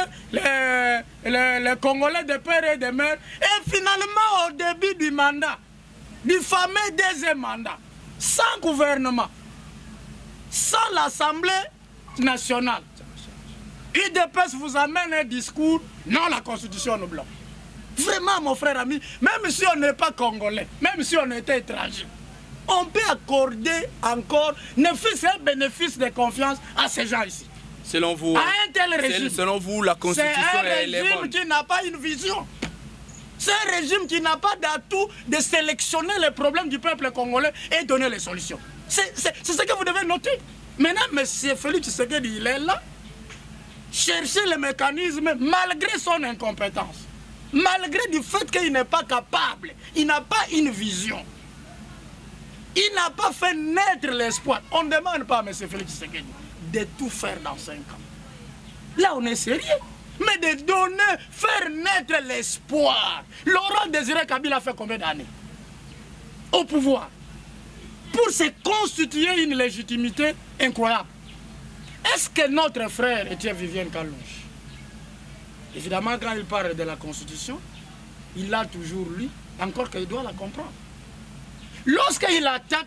[SPEAKER 3] Les Congolais de père et de mère. Et finalement, au début du mandat, du fameux deuxième mandat, sans gouvernement, sans l'Assemblée nationale, l'UDPS vous amène un discours, non, la Constitution nous bloque. Vraiment, mon frère ami, même si on n'est pas congolais, même si on était étranger, on peut accorder encore, ne fût-ce un bénéfice de confiance à ces gens ici.
[SPEAKER 1] Selon vous,
[SPEAKER 3] à un tel régime,
[SPEAKER 1] selon vous, la Constitution est bonne.
[SPEAKER 3] C'est un régime qui n'a pas une vision. C'est un régime qui n'a pas d'atout de sélectionner les problèmes du peuple congolais et donner les solutions. C'est ce que vous devez noter. Maintenant, M. Félix Tshisekedi, il est là. Chercher les mécanismes malgré son incompétence. Malgré du fait qu'il n'est pas capable. Il n'a pas une vision. Il n'a pas fait naître l'espoir. On ne demande pas à M. Félix Tshisekedi de tout faire dans 5 ans. Là, on est sérieux. Mais de donner, faire naître l'espoir. Laurent Désiré Kabila a fait combien d'années au pouvoir pour se constituer une légitimité incroyable? Est-ce que notre frère Étienne Vivienne Kalonji, évidemment, quand il parle de la Constitution, il a toujours lu, encore qu'il doit la comprendre. Lorsqu'il attaque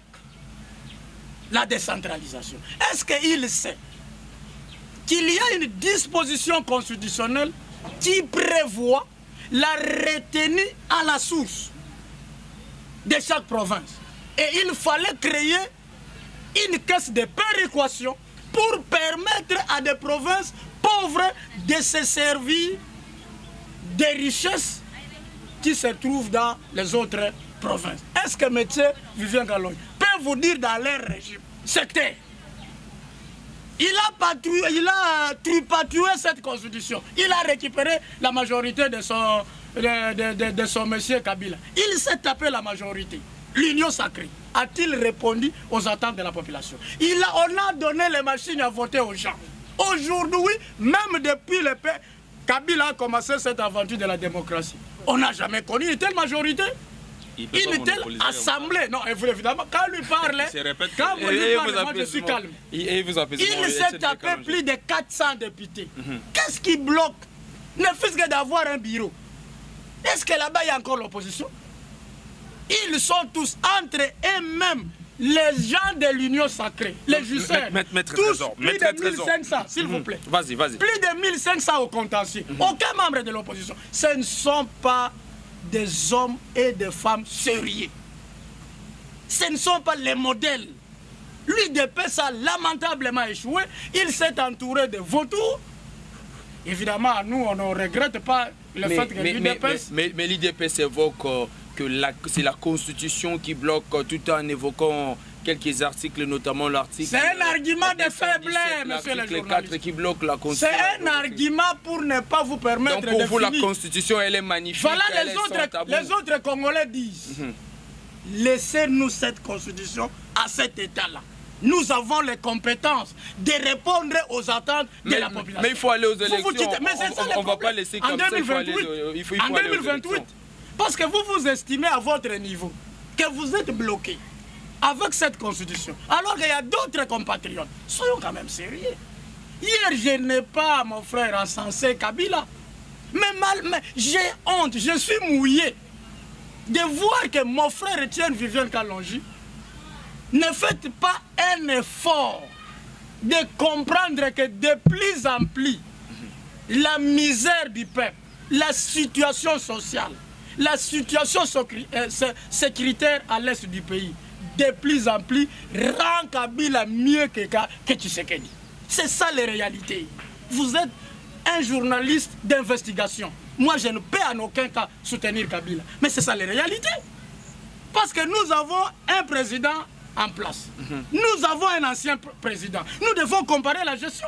[SPEAKER 3] la décentralisation, est-ce qu'il sait qu'il y a une disposition constitutionnelle qui prévoit la retenue à la source de chaque province? Et il fallait créer une caisse de péréquation pour permettre à des provinces pauvres de se servir des richesses qui se trouvent dans les autres provinces. Est-ce que M. Vivienne Kalonji peut vous dire dans leur régime sectaire, il a tripatoué cette constitution, il a récupéré la majorité de son monsieur Kabila, il s'est tapé la majorité, l'union sacrée. A-t-il répondu aux attentes de la population? On a donné les machines à voter aux gens. Aujourd'hui, même depuis le père, Kabila a commencé cette aventure de la démocratie. On n'a jamais connu une telle majorité, une telle assemblée. Non, évidemment, quand lui parle, quand vous lui parlez, moi je suis calme. Il s'est tapé plus de 400 députés. Qu'est-ce qui bloque? Ne fût-ce que d'avoir un bureau. Est-ce que là-bas il y a encore l'opposition? Ils sont tous entre eux-mêmes, les gens de l'union sacrée, les justeurs, tous plus de 1500, s'il vous plaît.
[SPEAKER 1] Vas-y.
[SPEAKER 3] Plus de 1500 au contentieux. Aucun membre de l'opposition. Ce ne sont pas des hommes et des femmes sérieux. Ce ne sont pas les modèles. L'UDPS a lamentablement échoué. Il s'est entouré de vautours. Évidemment, nous, on ne regrette pas le fait que l'UDPS...
[SPEAKER 1] Mais l'UDPS évoque que c'est la Constitution qui bloque, tout en évoquant quelques articles, notamment l'article...
[SPEAKER 3] C'est un argument de faiblesse, monsieur le journaliste. 4
[SPEAKER 1] qui bloque la Constitution.
[SPEAKER 3] C'est un argument pour ne pas vous permettre de finir.
[SPEAKER 1] Donc pour vous, la Constitution, elle est magnifique.
[SPEAKER 3] Voilà, les autres Congolais disent, laissez-nous cette Constitution à cet état-là. Nous avons les compétences de répondre aux attentes de la population.
[SPEAKER 1] Mais il faut aller aux élections.
[SPEAKER 3] On ne va pas laisser comme ça. En 2028, parce que vous vous estimez à votre niveau que vous êtes bloqué avec cette constitution, alors qu'il y a d'autres compatriotes. Soyons quand même sérieux. Hier, je n'ai pas, mon frère, encensé Kabila. Mais j'ai honte, je suis mouillé de voir que mon frère Étienne Vivienne Kalonji ne fait pas un effort de comprendre que de plus en plus, la misère du peuple, la situation sociale, la situation sécuritaire à l'est du pays, de plus en plus, rend Kabila mieux que Tshisekedi. C'est ça les réalités. Vous êtes un journaliste d'investigation. Moi, je ne peux en aucun cas soutenir Kabila. Mais c'est ça les réalités. Parce que nous avons un président en place. Nous avons un ancien président. Nous devons comparer la gestion.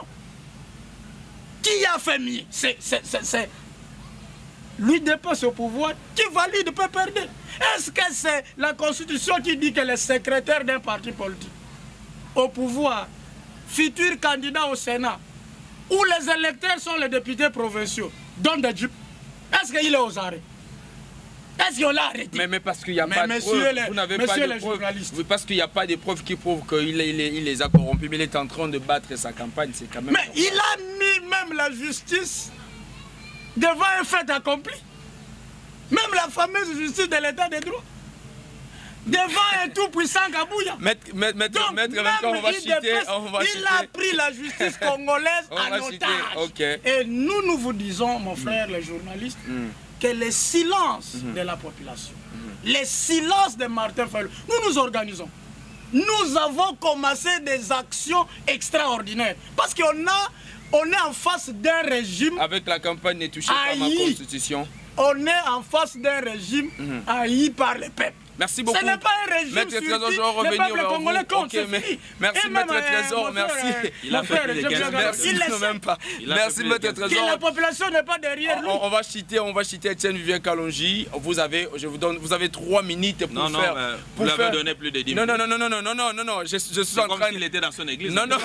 [SPEAKER 3] Qui a fait mieux? C'est lui dépasse au pouvoir, qui valide peut perdre. Est-ce que c'est la Constitution qui dit que les secrétaires d'un parti politique au pouvoir, futurs candidats au Sénat, où les électeurs sont les députés provinciaux, donnent des jupes? Est-ce qu'il est aux arrêts? Est-ce qu'on l'a arrêté?
[SPEAKER 1] Mais parce qu'il n'y a pas de preuves. Vous n'avez pas de preuves. Parce qu'il n'y a pas de preuves qui prouvent qu'il les a corrompus. Mais il est en train de battre sa campagne. C'est quand même...
[SPEAKER 3] Mais il a mis même la justice devant un fait accompli. Même la fameuse justice de l'état de droit. Devant un tout-puissant Kabouya.
[SPEAKER 1] Maître, on va citer.
[SPEAKER 3] Il a pris la justice congolaise en otage. Et nous vous disons, mon frère, les journalistes, que le silence de la population, le silence de Martin Fayulu, nous nous organisons. Nous avons commencé des actions extraordinaires. Parce qu'on est en face d'un régime...
[SPEAKER 1] Avec la campagne touchée par ma constitution.
[SPEAKER 3] On est en face d'un régime haï par le peuple.
[SPEAKER 1] Merci beaucoup.
[SPEAKER 3] Ce n'est pas un régime
[SPEAKER 1] Maître Trésor, je vais
[SPEAKER 3] le
[SPEAKER 1] revenir
[SPEAKER 3] peuple
[SPEAKER 1] vers
[SPEAKER 3] congolais
[SPEAKER 1] vous.
[SPEAKER 3] compte.
[SPEAKER 1] Ok, mais merci Maître Trésor, merci.
[SPEAKER 2] Il a fait plus de 15
[SPEAKER 1] Merci même pas. Merci Maître Trésor.
[SPEAKER 3] La population n'est pas derrière lui.
[SPEAKER 1] On va citer Etienne Vivien Kalonji. Vous avez 3 minutes pour faire.
[SPEAKER 2] Non, vous l'avez donné plus de 10 minutes.
[SPEAKER 1] Non, je suis en train.
[SPEAKER 2] Il était dans son église.
[SPEAKER 1] Non.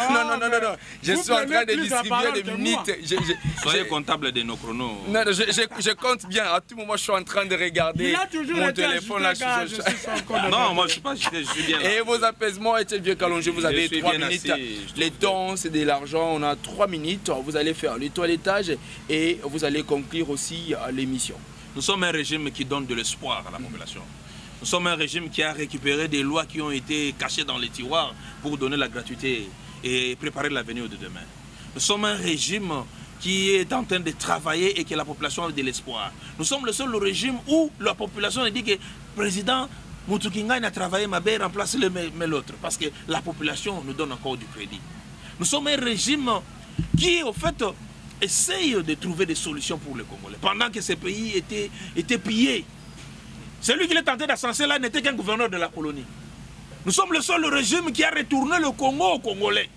[SPEAKER 1] Je suis en train de distribuer des minutes.
[SPEAKER 2] Soyez comptable de nos chronos.
[SPEAKER 1] Non, je compte bien. À tout moment, je suis en train de regarder mon téléphone là.
[SPEAKER 2] Non, moi je suis pas agité, je suis bien là.
[SPEAKER 1] Et vos apaisements, Etienne Vivien Kalonji, vous avez 3 minutes. Les temps, c'est de l'argent. On a 3 minutes. Vous allez faire le toilettage et vous allez conclure aussi l'émission.
[SPEAKER 2] Nous sommes un régime qui donne de l'espoir à la population. Nous sommes un régime qui a récupéré des lois qui ont été cachées dans les tiroirs pour donner la gratuité et préparer l'avenir de demain. Nous sommes un régime qui est en train de travailler et que la population a de l'espoir. Nous sommes le seul régime où la population dit que le président Moutoukingane a travaillé, ma belle, remplace l'autre. Parce que la population nous donne encore du crédit. Nous sommes un régime qui, au fait, essaye de trouver des solutions pour les Congolais. Pendant que ces pays étaient pillés. Celui qui est tenté d'ascenser là n'était qu'un gouverneur de la colonie. Nous sommes le seul régime qui a retourné le Congo aux Congolais.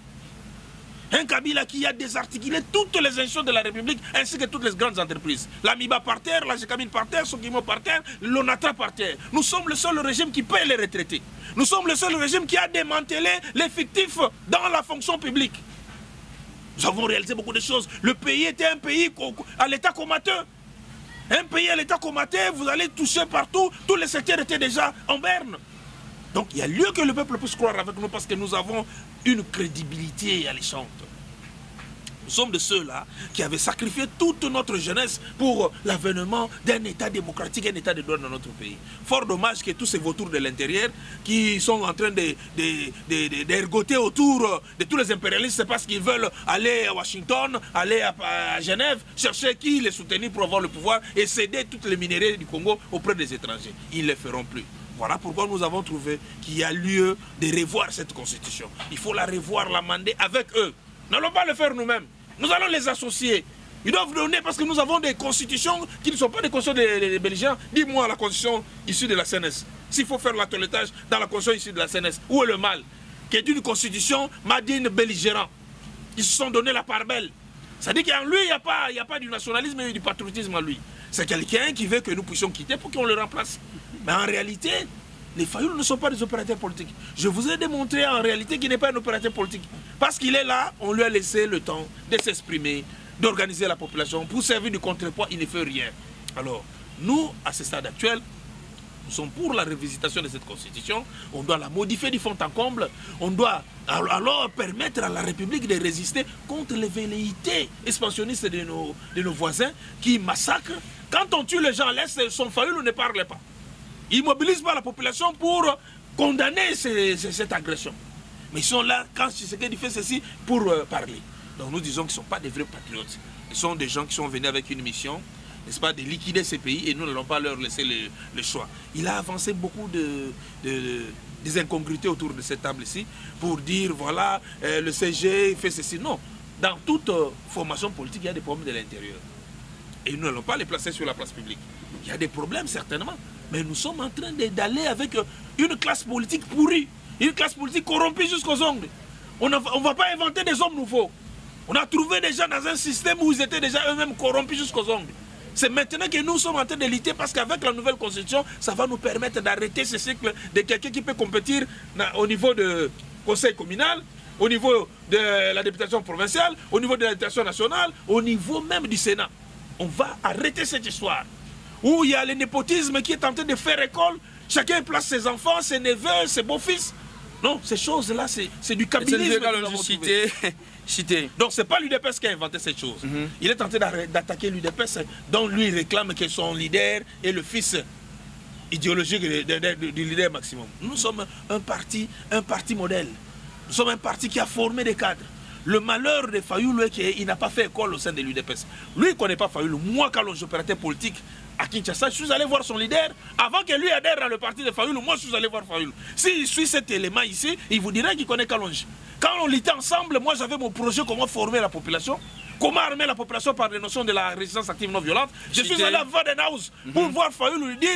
[SPEAKER 2] Un Kabila qui a désarticulé toutes les institutions de la République ainsi que toutes les grandes entreprises. L'Amiba par terre, la Gécamine par terre, Sokimo par terre, l'Onatra par terre. Nous sommes le seul régime qui paie les retraités. Nous sommes le seul régime qui a démantelé les fictifs dans la fonction publique. Nous avons réalisé beaucoup de choses. Le pays était un pays à l'état comateux. Un pays à l'état comateux, vous allez toucher partout, tous les secteurs étaient déjà en berne. Donc il y a lieu que le peuple puisse croire avec nous parce que nous avons une crédibilité alléchante. Nous sommes de ceux-là qui avaient sacrifié toute notre jeunesse pour l'avènement d'un État démocratique, un État de droit dans notre pays. Fort dommage que tous ces vautours de l'intérieur qui sont en train d'ergoter autour de tous les impérialistes, c'est parce qu'ils veulent aller à Washington, aller à Genève, chercher qui les soutenir pour avoir le pouvoir et céder toutes les minerais du Congo auprès des étrangers. Ils ne le feront plus. Voilà pourquoi nous avons trouvé qu'il y a lieu de revoir cette constitution. Il faut la revoir, l'amender avec eux. N'allons pas le faire nous-mêmes. Nous allons les associer. Ils doivent donner parce que nous avons des constitutions qui ne sont pas des constitutions des belligérants. Dis-moi la constitution issue de la CNS. S'il faut faire l'attelage dans la constitution issue de la CNS, où est le mal? Qui est une constitution madine belligérant. Ils se sont donné la part belle. Ça dit qu'en lui, il n'y a pas du nationalisme et du patriotisme en lui. C'est quelqu'un qui veut que nous puissions quitter pour qu'on le remplace. Mais en réalité, les Fayouls ne sont pas des opérateurs politiques. Je vous ai démontré en réalité qu'il n'est pas un opérateur politique. Parce qu'il est là, on lui a laissé le temps de s'exprimer, d'organiser la population. Pour servir de contrepoids, il ne fait rien. Alors, nous, à ce stade actuel, nous sommes pour la révisitation de cette constitution. On doit la modifier du fond en comble. On doit alors permettre à la République de résister contre les velléités expansionnistes de nos voisins qui massacrent. Quand on tue les gens à l'Est, son Fayoul ne parle pas. Ils ne mobilisent pas la population pour condamner cette agression. Mais ils sont là, quand Tshisekedi fait ceci, pour parler. Donc nous disons qu'ils ne sont pas des vrais patriotes. Ils sont des gens qui sont venus avec une mission, n'est-ce pas, de liquider ces pays et nous n'allons pas leur laisser le choix. Il a avancé beaucoup des incongruités autour de cette table ici pour dire, voilà, le CG fait ceci. Non, dans toute formation politique, il y a des problèmes de l'intérieur. Et nous n'allons pas les placer sur la place publique. Il y a des problèmes certainement. Mais nous sommes en train d'aller avec une classe politique pourrie, une classe politique corrompue jusqu'aux ongles. On ne va pas inventer des hommes nouveaux. On a trouvé des gens dans un système où ils étaient déjà eux-mêmes corrompus jusqu'aux ongles. C'est maintenant que nous sommes en train de lutter parce qu'avec la nouvelle constitution, ça va nous permettre d'arrêter ce cycle de quelqu'un qui peut compétir au niveau du conseil communal, au niveau de la députation provinciale, au niveau de la députation nationale, au niveau même du Sénat. On va arrêter cette histoire. Où il y a le népotisme qui est en train de faire école, chacun place ses enfants, ses neveux, ses beaux-fils. Non, ces choses-là, c'est du kabylisme. Donc, ce n'est pas l'UDPS qui a inventé cette chose. Il est en train d'attaquer l'UDPS, dont lui il réclame que son leader est le fils idéologique du leader maximum. Nous sommes un parti modèle. Nous sommes un parti qui a formé des cadres. Le malheur de Fayoulou est qu'il n'a pas fait école au sein de l'UDPS. Lui, il ne connaît pas Fayoulou. Moi, quand j'opérateur politique à Kinshasa, je suis allé voir son leader. Avant que lui adhère dans le parti de Fayoulou, moi, je suis allé voir Fayoulou. S'il suit cet élément ici, il vous dirait qu'il connaît Kalonji. Quand on luttait ensemble, moi, j'avais mon projet comment former la population, comment armer la population par les notions de la résistance active non violente. Je suis allé à Vadenhouse pour voir Fayoulou lui dire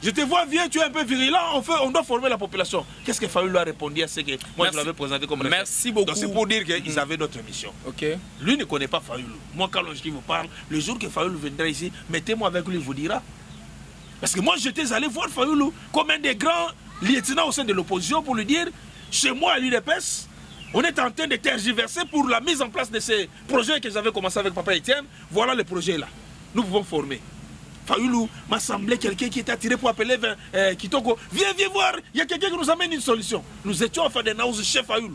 [SPEAKER 2] Je te vois vieux, tu es un peu virulent, on doit former la population. Qu'est-ce que Fayoulou a répondu à ce que moi je l'avais présenté comme référence?
[SPEAKER 1] Merci beaucoup.
[SPEAKER 2] Donc c'est pour dire qu'ils avaient d'autres missions.
[SPEAKER 1] Ok.
[SPEAKER 2] Lui ne connaît pas Fayoulou. Moi, quand je vous parle, le jour que Fayoulou viendra ici, mettez-moi avec lui, il vous dira. Parce que moi, j'étais allé voir Fayoulou comme un des grands lieutenants au sein de l'opposition pour lui dire, chez moi à l'UDPS, on est en train de tergiverser pour la mise en place de ces projets que j'avais commencé avec Papa Etienne. Voilà le projet là. Nous pouvons former. Fayoulou m'a semblé quelqu'un qui était attiré pour appeler Kitoko. Viens voir, il y a quelqu'un qui nous amène une solution. Nous étions en fait des nausées chez Fayoulou.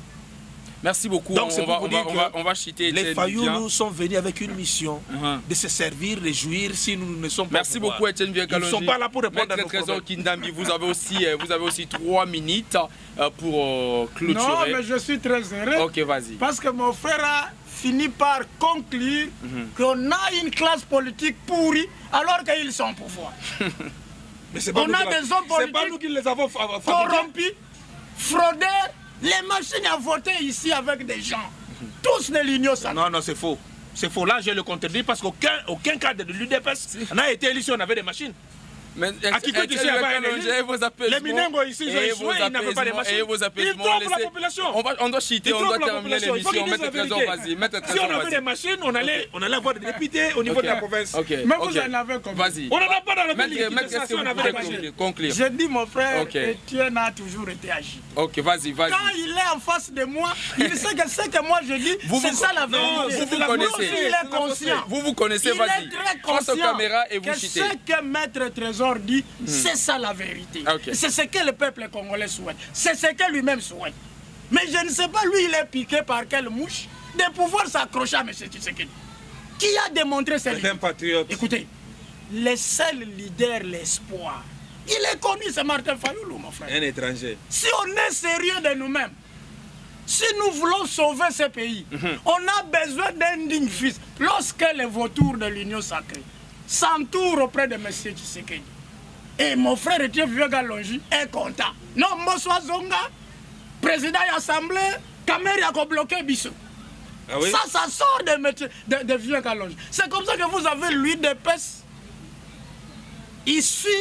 [SPEAKER 1] Merci beaucoup.
[SPEAKER 2] Donc
[SPEAKER 1] on va citer.
[SPEAKER 2] Les Fayoulou sont venus avec une mission de se servir, de jouir si nous ne sommes pas.
[SPEAKER 1] Merci beaucoup Etienne Vieux-Kalonji.
[SPEAKER 2] Ils ne sont pas là pour répondre à nos problèmes.
[SPEAKER 1] Trésor Kindambi, vous avez aussi 3 minutes pour clôturer.
[SPEAKER 3] Non, mais je suis très heureux.
[SPEAKER 1] Ok, vas-y.
[SPEAKER 3] Parce que mon frère a fini par conclure qu'on a une classe politique pourrie alors qu'ils sont au pouvoir.
[SPEAKER 2] Mais
[SPEAKER 3] on a des hommes politiques
[SPEAKER 2] pas nous qui les avons
[SPEAKER 3] corrompus, fraudeurs, les machines à voter ici avec des gens, tous de l'Union sacrée.
[SPEAKER 2] Non, non, c'est faux. C'est faux. Là, je le contredis parce qu'aucun cadre de l'UDPS n'a été élu si on avait des machines.
[SPEAKER 1] Mais
[SPEAKER 2] à qui ici, les Minengo ici, ils n'avaient pas de machines. Ils trompent la population.
[SPEAKER 1] On doit chiter, on doit terminer l'émission. Maître Trésor, vas-y.
[SPEAKER 2] Si on avait des machines, on allait avoir des députés au niveau de la province.
[SPEAKER 3] Mais vous en avez combien?
[SPEAKER 1] Vas-y.
[SPEAKER 2] On n'en a pas dans le pays.
[SPEAKER 1] On avait des machines. Conclure.
[SPEAKER 3] J'ai dit, mon frère, Etienne a toujours été agité.
[SPEAKER 1] Ok, vas-y.
[SPEAKER 3] Quand il est en face de moi, il sait que ce que moi je dis, c'est ça la vérité.
[SPEAKER 1] Vous connaissez.
[SPEAKER 3] Il est conscient.
[SPEAKER 1] Vous connaissez, vas-y.
[SPEAKER 3] Il est très
[SPEAKER 1] conscient. Face aux caméras et vous
[SPEAKER 3] chitez. Ce que Maître Trésor dit, c'est ça la vérité. C'est ce que le peuple congolais souhaite. C'est ce que lui-même souhaite. Mais je ne sais pas, lui, il est piqué par quelle mouche de pouvoir s'accrocher à M. Tshisekedi. Qui a démontré cette
[SPEAKER 2] un patriote.
[SPEAKER 3] Écoutez, le seul leader, l'espoir, il est connu, c'est Martin Fayoulou, mon frère.
[SPEAKER 2] Un étranger.
[SPEAKER 3] Si on est sérieux de nous-mêmes, si nous voulons sauver ce pays, on a besoin d'un digne fils. Lorsque les vautours de l'Union sacrée s'entourent auprès de M. Tshisekedi, et mon frère Etienne Vieux-Kalonji est content. Non, Moswa Zonga, président de l'Assemblée, Kameri a bloqué Bissou.
[SPEAKER 2] Ah oui?
[SPEAKER 3] Ça sort de Vieux-Kalonji. C'est comme ça que vous avez l'UDPS issu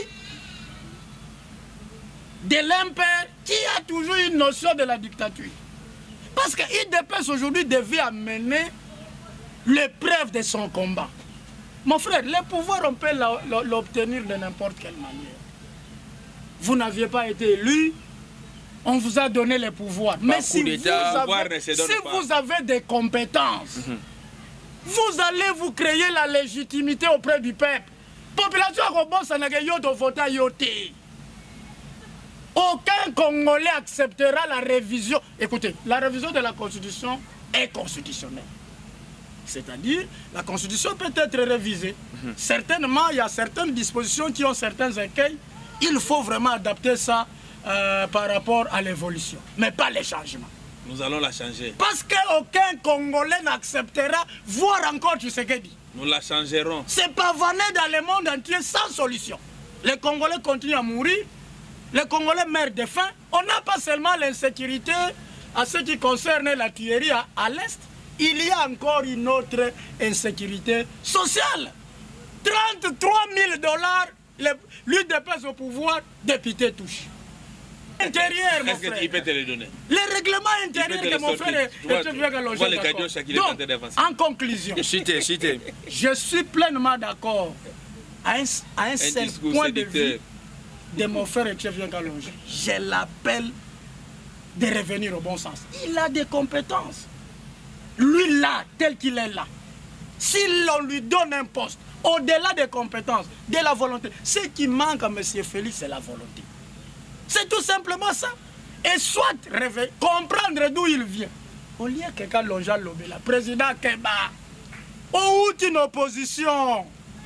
[SPEAKER 3] de l'impère qui a toujours une notion de la dictature. Parce que l'UDPS aujourd'hui devait amener l'épreuve de son combat. Mon frère, le pouvoir, on peut l'obtenir de n'importe quelle manière. Vous n'aviez pas été élu, on vous a donné le pouvoir. Mais si vous avez des compétences, vous allez vous créer la légitimité auprès du peuple. Population a voté à Yoté. Aucun Congolais acceptera la révision. Écoutez, la révision de la Constitution est constitutionnelle. C'est-à-dire, la Constitution peut être révisée. Certainement, il y a certaines dispositions qui ont certains écueils. Il faut vraiment adapter ça par rapport à l'évolution, mais pas les changements.
[SPEAKER 2] Nous allons la changer.
[SPEAKER 3] Parce qu'aucun Congolais n'acceptera voir encore Tshisekedi.
[SPEAKER 2] Nous la changerons.
[SPEAKER 3] C'est pavaner dans le monde entier sans solution. Les Congolais continuent à mourir. Les Congolais meurent de faim. On n'a pas seulement l'insécurité à ce qui concerne la tuerie à l'Est. Il y a encore une autre insécurité sociale. 33 000 $, l'UDPS au pouvoir, député touche. Intérieur, mon frère.
[SPEAKER 2] Est-ce qu'il peut te les donner?
[SPEAKER 3] Les règlements intérieurs que mon frère est d'accord. En conclusion, je suis pleinement d'accord à un seul point de vue de mon frère Etienne Vieux-Kalonji. Je l'appelle de revenir au bon sens. Il a des compétences. Lui là, tel qu'il est là, si l'on lui donne un poste, au-delà des compétences, de la volonté, ce qui manque à M. Félix, c'est la volonté. C'est tout simplement ça. Et soit comprendre d'où il vient. Au lieu que quand l'on a lobé, la président Keba, ou une opposition,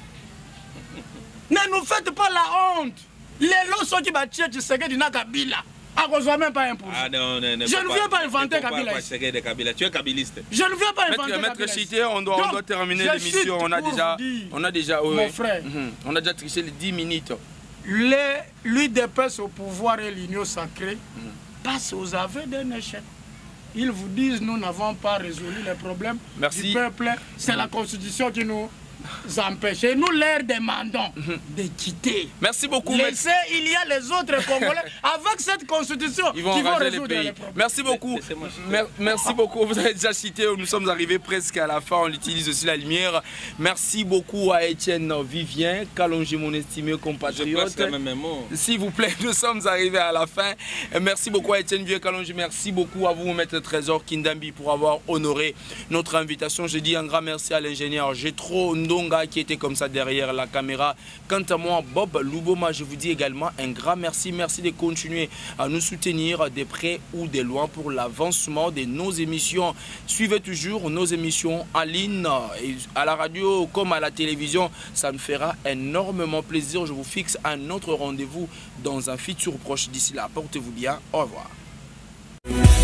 [SPEAKER 3] ne nous faites pas la honte. Les lots sont qui battent Tshisekedi na Kabila. Ah, on ne voit même pas un pouce. Je ne viens pas inventer Kabila.
[SPEAKER 2] Tu es kabiliste.
[SPEAKER 3] Je ne viens pas inventer Kabila.
[SPEAKER 1] Maître Chité, on doit terminer l'émission. On a déjà,
[SPEAKER 3] mon frère,
[SPEAKER 1] on a déjà triché les 10 minutes.
[SPEAKER 3] L'UDPS au pouvoir et l'Union sacrée passent aux aveux d'un échec. Ils vous disent nous n'avons pas résolu les problèmes du peuple. C'est la Constitution qui nous empêcher. Nous leur demandons de quitter.
[SPEAKER 1] Merci beaucoup.
[SPEAKER 3] Laissez, il y a les autres Congolais avec cette constitution qui vont résoudre les problèmes.
[SPEAKER 1] Merci beaucoup. Merci beaucoup. Vous avez déjà cité, nous sommes arrivés presque à la fin. On utilise aussi la lumière. Merci beaucoup à Étienne Vivien, Kalonji, mon estimé compatriote. S'il vous plaît, nous sommes arrivés à la fin. Merci beaucoup à Étienne Vivien, Kalonji. Merci beaucoup à vous, Maître Trésor Kindambi, pour avoir honoré notre invitation. Je dis un grand merci à l'ingénieur Jetro Ndonga qui était comme ça derrière la caméra. Quant à moi, Bob Luboma, je vous dis également un grand merci. Merci de continuer à nous soutenir de près ou de loin pour l'avancement de nos émissions. Suivez toujours nos émissions en ligne, à la radio comme à la télévision. Ça me fera énormément plaisir. Je vous fixe un autre rendez-vous dans un futur proche. D'ici là, portez-vous bien. Au revoir.